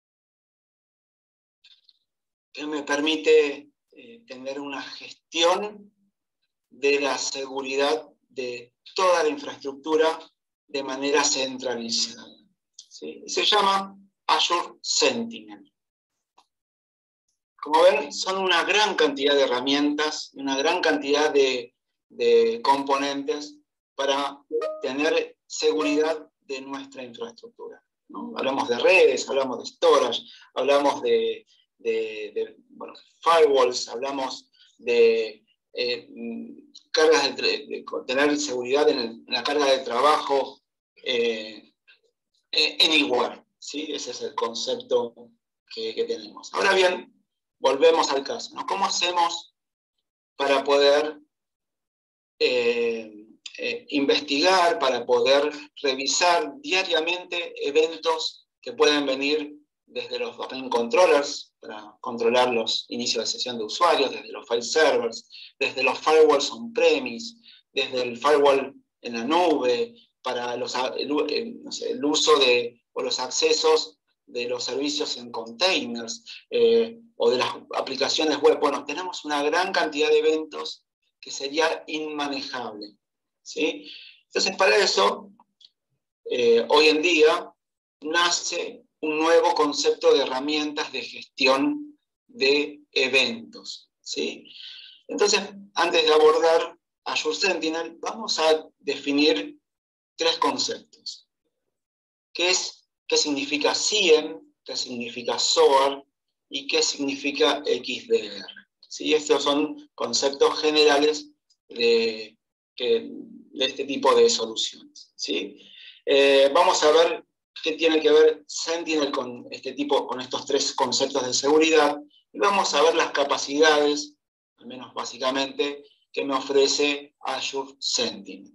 que me permite eh, tener una gestión de la seguridad de toda la infraestructura de manera centralizada, ¿sí? Se llama Azure Sentinel. Como ven, son una gran cantidad de herramientas, una gran cantidad de, de componentes para tener seguridad de nuestra infraestructura, ¿no? Hablamos de redes, hablamos de storage, hablamos de, de, de bueno, firewalls, hablamos de eh, cargas de, de tener seguridad en, el, en la carga de trabajo eh, anywhere, ¿sí? Ese es el concepto que, que tenemos. Ahora bien, volvemos al caso, ¿no? ¿Cómo hacemos para poder eh, eh, investigar, para poder revisar diariamente eventos que pueden venir desde los domain controllers, para controlar los inicios de sesión de usuarios, desde los file servers, desde los firewalls on-premise, desde el firewall en la nube, para los, el, no sé, el uso de, o los accesos de los servicios en containers, eh, o de las aplicaciones web? Bueno, tenemos una gran cantidad de eventos que sería inmanejable, ¿sí? Entonces, para eso, eh, hoy en día, nace un nuevo concepto de herramientas de gestión de eventos, ¿sí? Entonces, antes de abordar Azure Sentinel, vamos a definir tres conceptos. ¿Qué es, qué significa S I E M? ¿Qué significa S O A R? ¿Y qué significa X D R? ¿Sí? Estos son conceptos generales de, que, de este tipo de soluciones, ¿sí? Eh, vamos a ver qué tiene que ver Sentinel con, este tipo, con estos tres conceptos de seguridad, y vamos a ver las capacidades, al menos básicamente, que me ofrece Azure Sentinel.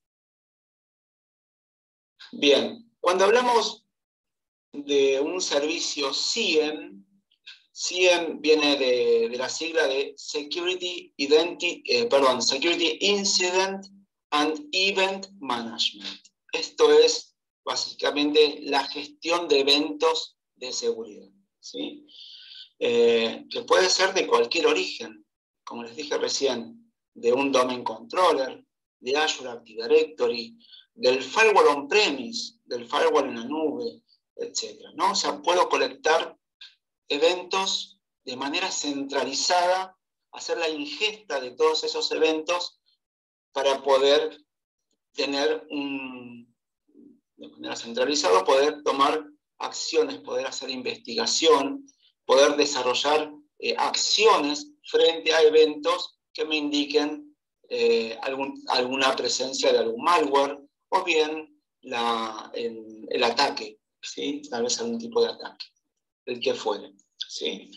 Bien, cuando hablamos de un servicio S I E M, S I E M viene de, de la sigla de Security, Identi, eh, perdón, Security Incident and Event Management. Esto es básicamente la gestión de eventos de seguridad, ¿sí? Eh, que puede ser de cualquier origen, como les dije recién, de un domain controller, de Azure Active Directory, del firewall on-premise, del firewall en la nube, etcétera, ¿no? O sea, puedo colectar eventos de manera centralizada, hacer la ingesta de todos esos eventos para poder tener un, de manera centralizada, poder tomar acciones, poder hacer investigación, poder desarrollar eh, acciones frente a eventos que me indiquen eh, algún, alguna presencia de algún malware o bien la, el, el ataque, ¿sí? Tal vez algún tipo de ataque, el que fuere, ¿sí?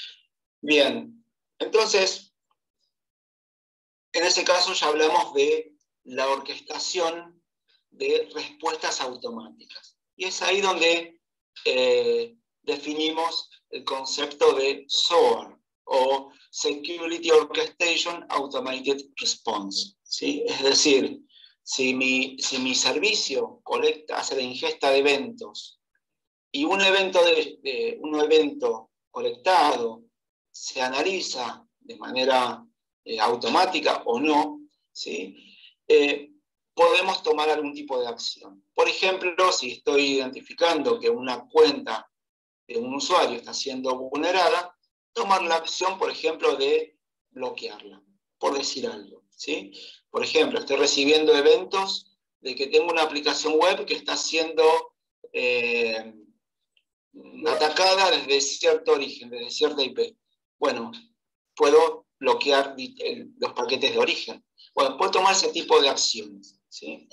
Bien, entonces, en ese caso ya hablamos de la orquestación de respuestas automáticas. Y es ahí donde eh, definimos el concepto de S O A R, o Security Orchestration Automated Response, ¿sí? Es decir, si mi, si mi servicio colecta, hace la ingesta de eventos, y un evento, de, de, un evento colectado se analiza de manera eh, automática o no, ¿sí? Eh, podemos tomar algún tipo de acción. Por ejemplo, si estoy identificando que una cuenta de un usuario está siendo vulnerada, tomar la acción, por ejemplo, de bloquearla, por decir algo, ¿sí? Por ejemplo, estoy recibiendo eventos de que tengo una aplicación web que está siendo eh, atacada desde cierto origen, desde cierta I P. Bueno, puedo bloquear el, los paquetes de origen. Bueno, puedo tomar ese tipo de acciones, ¿sí?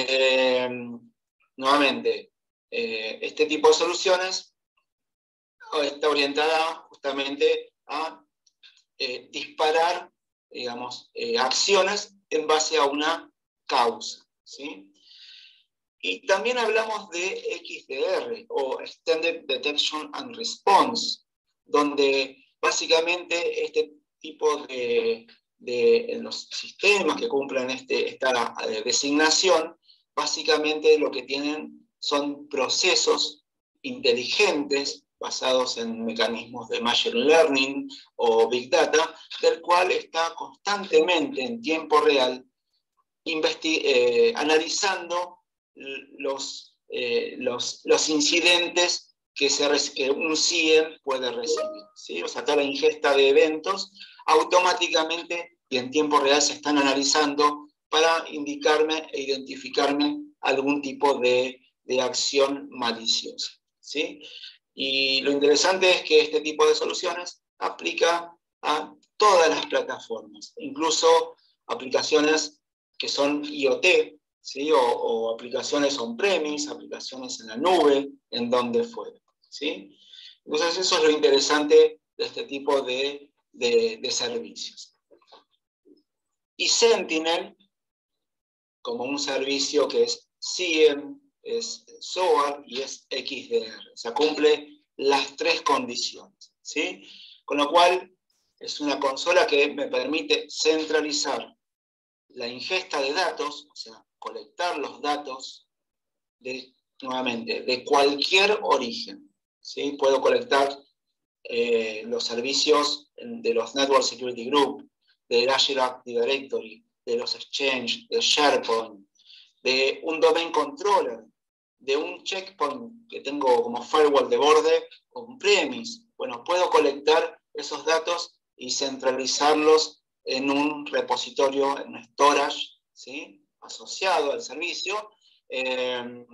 Eh, nuevamente, eh, este tipo de soluciones está orientada justamente a eh, disparar, digamos, eh, acciones en base a una causa, ¿sí? Y también hablamos de X D R, o Extended Detection and Response, donde básicamente este tipo de, de los sistemas que cumplen este, esta designación, básicamente lo que tienen son procesos inteligentes basados en mecanismos de Machine Learning o Big Data, del cual está constantemente en tiempo real eh, analizando los, eh, los, los incidentes que, se, que un C I E M puede recibir, ¿sí? O sea, toda la ingesta de eventos automáticamente y en tiempo real se están analizando para indicarme e identificarme algún tipo de, de acción maliciosa, ¿sí? Y lo interesante es que este tipo de soluciones aplica a todas las plataformas, incluso aplicaciones que son IoT, ¿sí? o, o aplicaciones on-premise, aplicaciones en la nube, en donde fuera, ¿sí? Entonces eso es lo interesante de este tipo de, de, de servicios. Y Sentinel, como un servicio que es C I E M, es S O A R y es X D R, o sea, cumple las tres condiciones, ¿sí? Con lo cual es una consola que me permite centralizar la ingesta de datos, o sea, colectar los datos de, nuevamente, de cualquier origen, ¿sí? Puedo colectar eh, los servicios de los Network Security Group, del Azure Active Directory, de los Exchange, de SharePoint, de un Domain Controller, de un checkpoint que tengo como firewall de borde on-premise. Bueno, puedo colectar esos datos y centralizarlos en un repositorio, en un storage, ¿sí? Asociado al servicio, eh,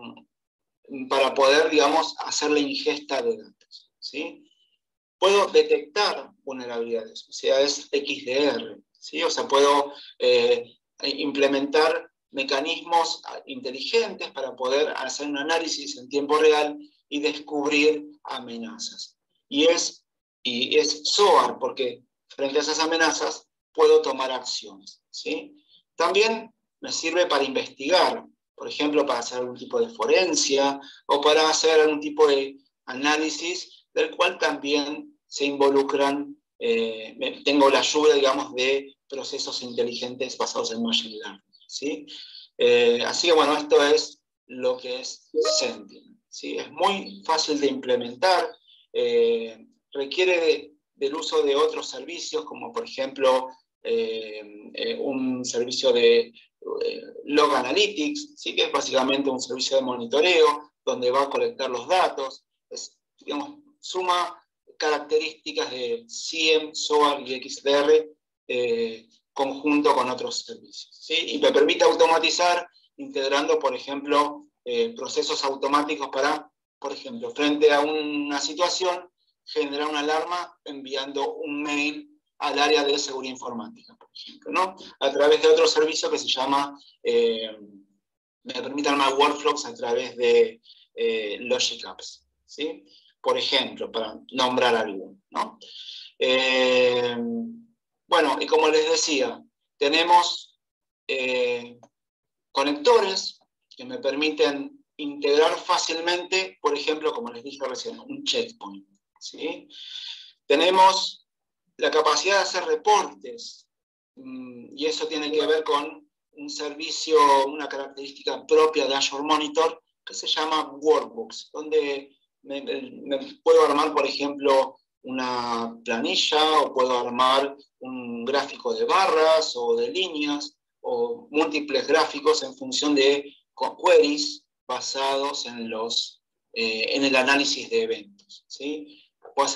para poder, digamos, hacer la ingesta de datos, ¿sí? Puedo detectar vulnerabilidades, o sea, es X D R, ¿sí? O sea, puedo eh, implementar mecanismos inteligentes para poder hacer un análisis en tiempo real y descubrir amenazas. Y es, y es S O A R, porque frente a esas amenazas puedo tomar acciones, ¿sí? También me sirve para investigar, por ejemplo, para hacer algún tipo de forencia o para hacer algún tipo de análisis del cual también se involucran, eh, tengo la ayuda, digamos, de procesos inteligentes basados en Machine Learning, ¿sí? Eh, así que, bueno, esto es lo que es Sentinel, ¿sí? Es muy fácil de implementar, eh, requiere de, del uso de otros servicios, como por ejemplo, eh, eh, un servicio de eh, Log Analytics, ¿sí? Que es básicamente un servicio de monitoreo, donde va a colectar los datos, es, digamos, suma características de C I E M, S O A R y X D R eh, conjunto con otros servicios, ¿sí? Y me permite automatizar integrando, por ejemplo, eh, procesos automáticos para, por ejemplo, frente a una situación, generar una alarma enviando un mail al área de seguridad informática, por ejemplo, ¿no? A través de otro servicio que se llama, eh, me permite armar workflows a través de eh, Logic Apps, ¿sí? Por ejemplo, para nombrar alguno, ¿no? Eh, bueno, y como les decía, tenemos eh, conectores que me permiten integrar fácilmente, por ejemplo, como les dije recién, un checkpoint, ¿sí? Tenemos la capacidad de hacer reportes, y eso tiene que ver con un servicio, una característica propia de Azure Monitor, que se llama Workbooks, donde me, me puedo armar, por ejemplo, una planilla, o puedo armar un gráfico de barras o de líneas, o múltiples gráficos en función de queries basados en, los, eh, en el análisis de eventos, ¿sí? Puedo,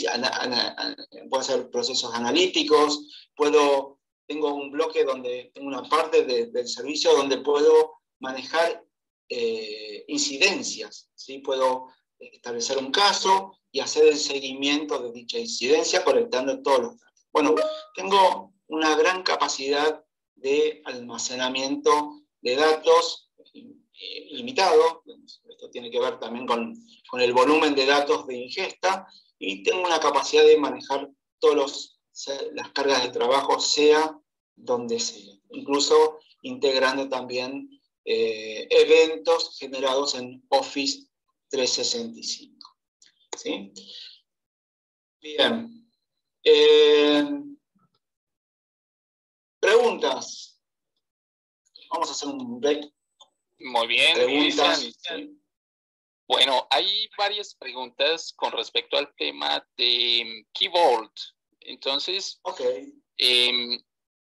puedo hacer procesos analíticos, puedo, tengo un bloque donde, tengo una parte de, del servicio donde puedo manejar eh, incidencias, ¿sí? Puedo establecer un caso y hacer el seguimiento de dicha incidencia colectando todos los datos. Bueno, tengo una gran capacidad de almacenamiento de datos ilimitado. Esto tiene que ver también con, con el volumen de datos de ingesta, y tengo una capacidad de manejar todas las cargas de trabajo, sea donde sea, incluso integrando también eh, eventos generados en Office trescientos sesenta y cinco. ¿Sí? Bien. Eh, preguntas. Vamos a hacer un break. Muy bien, preguntas. Cristian. Bueno, hay varias preguntas con respecto al tema de Key Vault. Entonces, okay. eh,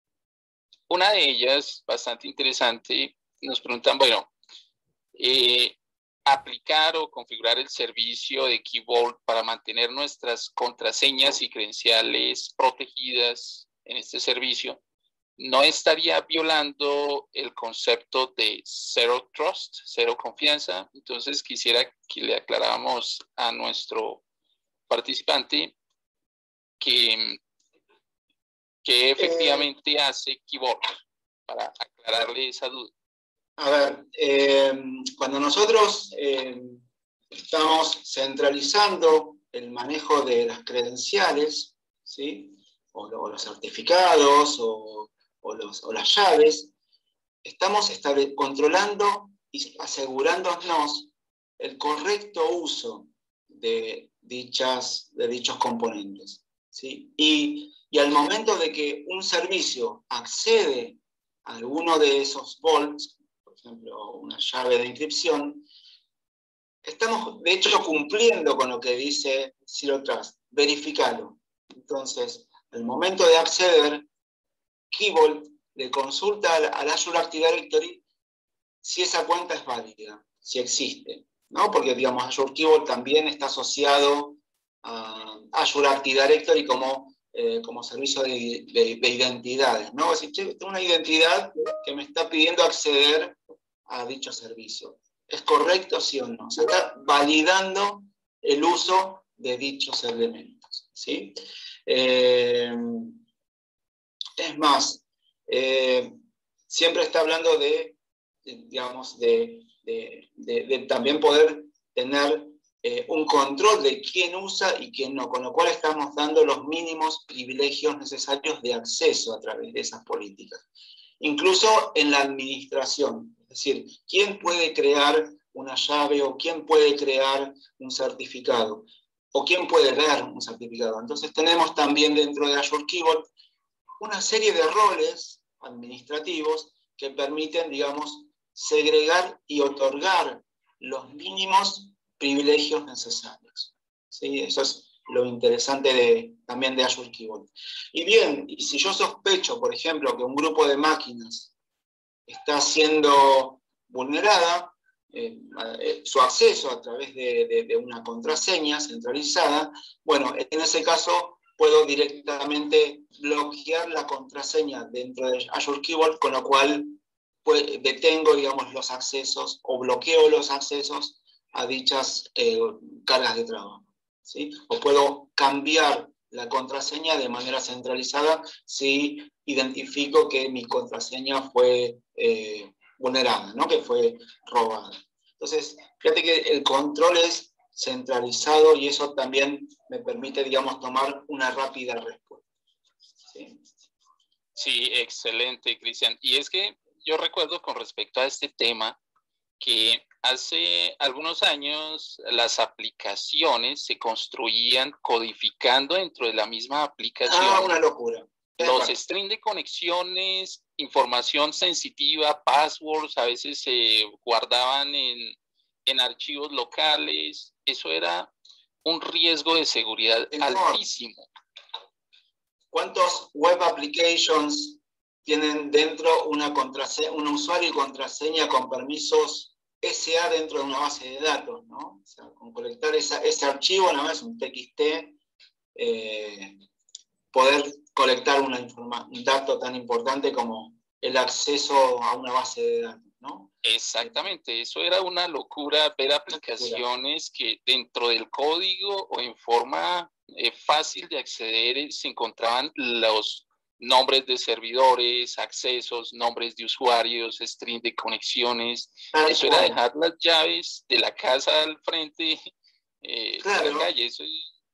una de ellas, bastante interesante, nos preguntan, bueno, eh, aplicar o configurar el servicio de Key Vault para mantener nuestras contraseñas y credenciales protegidas en este servicio, ¿no estaría violando el concepto de Zero Trust, cero confianza? Entonces quisiera que le aclaráramos a nuestro participante que, que efectivamente eh, hace Key Vault, para aclararle esa duda. A ver, eh, cuando nosotros eh, estamos centralizando el manejo de las credenciales, ¿sí? o, o los certificados, o O, los, o las llaves, estamos controlando y asegurándonos el correcto uso de, dichas, de dichos componentes. ¿Sí? Y, y al momento de que un servicio accede a alguno de esos vaults, por ejemplo, una llave de inscripción, estamos de hecho cumpliendo con lo que dice Zero Trust. Verificalo. Entonces, al momento de acceder, Key Vault le consulta al, al Azure Active Directory si esa cuenta es válida, si existe, ¿no? Porque, digamos, Azure Key Vault también está asociado a Azure Active Directory como, eh, como servicio de, de, de identidades, ¿no? Es decir, che, tengo una identidad que me está pidiendo acceder a dicho servicio. ¿Es correcto, sí o no? O sea, está validando el uso de dichos elementos, ¿sí? Eh, Es más, eh, siempre está hablando de, de digamos, de, de, de, de también poder tener eh, un control de quién usa y quién no, con lo cual estamos dando los mínimos privilegios necesarios de acceso a través de esas políticas. Incluso en la administración, es decir, quién puede crear una llave o quién puede crear un certificado, o quién puede ver un certificado. Entonces tenemos también dentro de Azure Key Vault una serie de roles administrativos que permiten, digamos, segregar y otorgar los mínimos privilegios necesarios. ¿Sí? Eso es lo interesante de, también de Azure Key Vault. Y bien, y si yo sospecho, por ejemplo, que un grupo de máquinas está siendo vulnerada, eh, eh, su acceso a través de, de, de una contraseña centralizada, bueno, en ese caso puedo directamente bloquear la contraseña dentro de Azure Key Vault, con lo cual pues, detengo, digamos, los accesos o bloqueo los accesos a dichas eh, cargas de trabajo, ¿sí? O puedo cambiar la contraseña de manera centralizada si identifico que mi contraseña fue eh, vulnerada, ¿no? Que fue robada. Entonces, fíjate que el control es centralizado y eso también me permite, digamos, tomar una rápida respuesta. Sí, sí, excelente, Cristian. Y es que yo recuerdo con respecto a este tema que hace algunos años las aplicaciones se construían codificando dentro de la misma aplicación. Ah, una locura. Los strings de conexiones, información sensitiva, passwords, a veces se guardaban en, en archivos locales. Eso era un riesgo de seguridad altísimo. ¿Cuántos web applications tienen dentro una contraseña, un usuario y contraseña con permisos S A dentro de una base de datos, ¿no? O sea, con colectar esa, ese archivo, nada más un T X T, eh, poder colectar una un dato tan importante como el acceso a una base de datos, ¿no? Exactamente, eso era una locura, ver aplicaciones que dentro del código o en forma eh, fácil de acceder se encontraban los nombres de servidores, accesos, nombres de usuarios, string de conexiones. Tal eso cual. Era dejar las llaves de la casa al frente eh, claro. de la calle. Eso es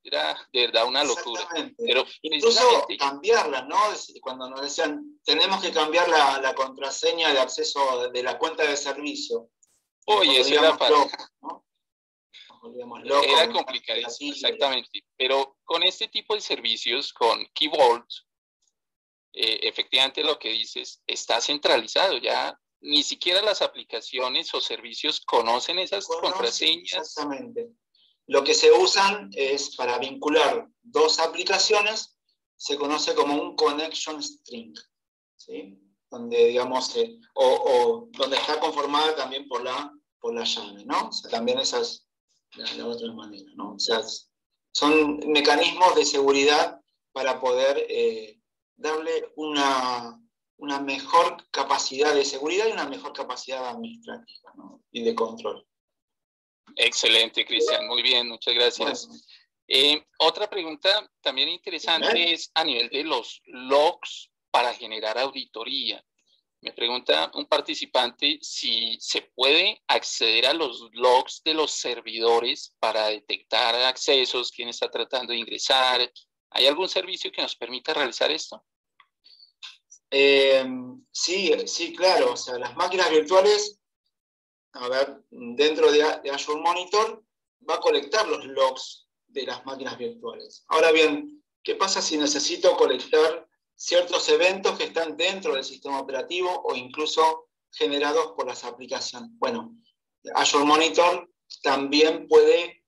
era de verdad una locura. Pero incluso cambiarla, ¿no? Cuando nos decían, tenemos que cambiar la, la contraseña de acceso de, de la cuenta de servicio. Oye, eso era para... locos, ¿no? Locos, era complicadísimo, exactamente. Pero con este tipo de servicios, con Key Vault, eh, efectivamente lo que dices está centralizado. Ya ni siquiera las aplicaciones o servicios conocen esas Conocen, contraseñas. Exactamente. Lo que se usan es para vincular dos aplicaciones, se conoce como un connection string, ¿sí? Donde, digamos, eh, o, o donde está conformada también por la, por la llave, ¿no? O sea, también esa es la, la otra manera, ¿no? O sea, son mecanismos de seguridad para poder eh, darle una, una mejor capacidad de seguridad y una mejor capacidad administrativa, ¿no? Y de control. Excelente, Cristian. Muy bien, muchas gracias. Bueno. Eh, otra pregunta también interesante ¿Eh? es a nivel de los logs para generar auditoría. Me pregunta un participante si se puede acceder a los logs de los servidores para detectar accesos, quién está tratando de ingresar. ¿Hay algún servicio que nos permita realizar esto? Eh, sí, sí, claro. O sea, las máquinas virtuales, a ver, dentro de, de Azure Monitor, va a colectar los logs de las máquinas virtuales. Ahora bien, ¿qué pasa si necesito colectar ciertos eventos que están dentro del sistema operativo o incluso generados por las aplicaciones? Bueno, Azure Monitor también puede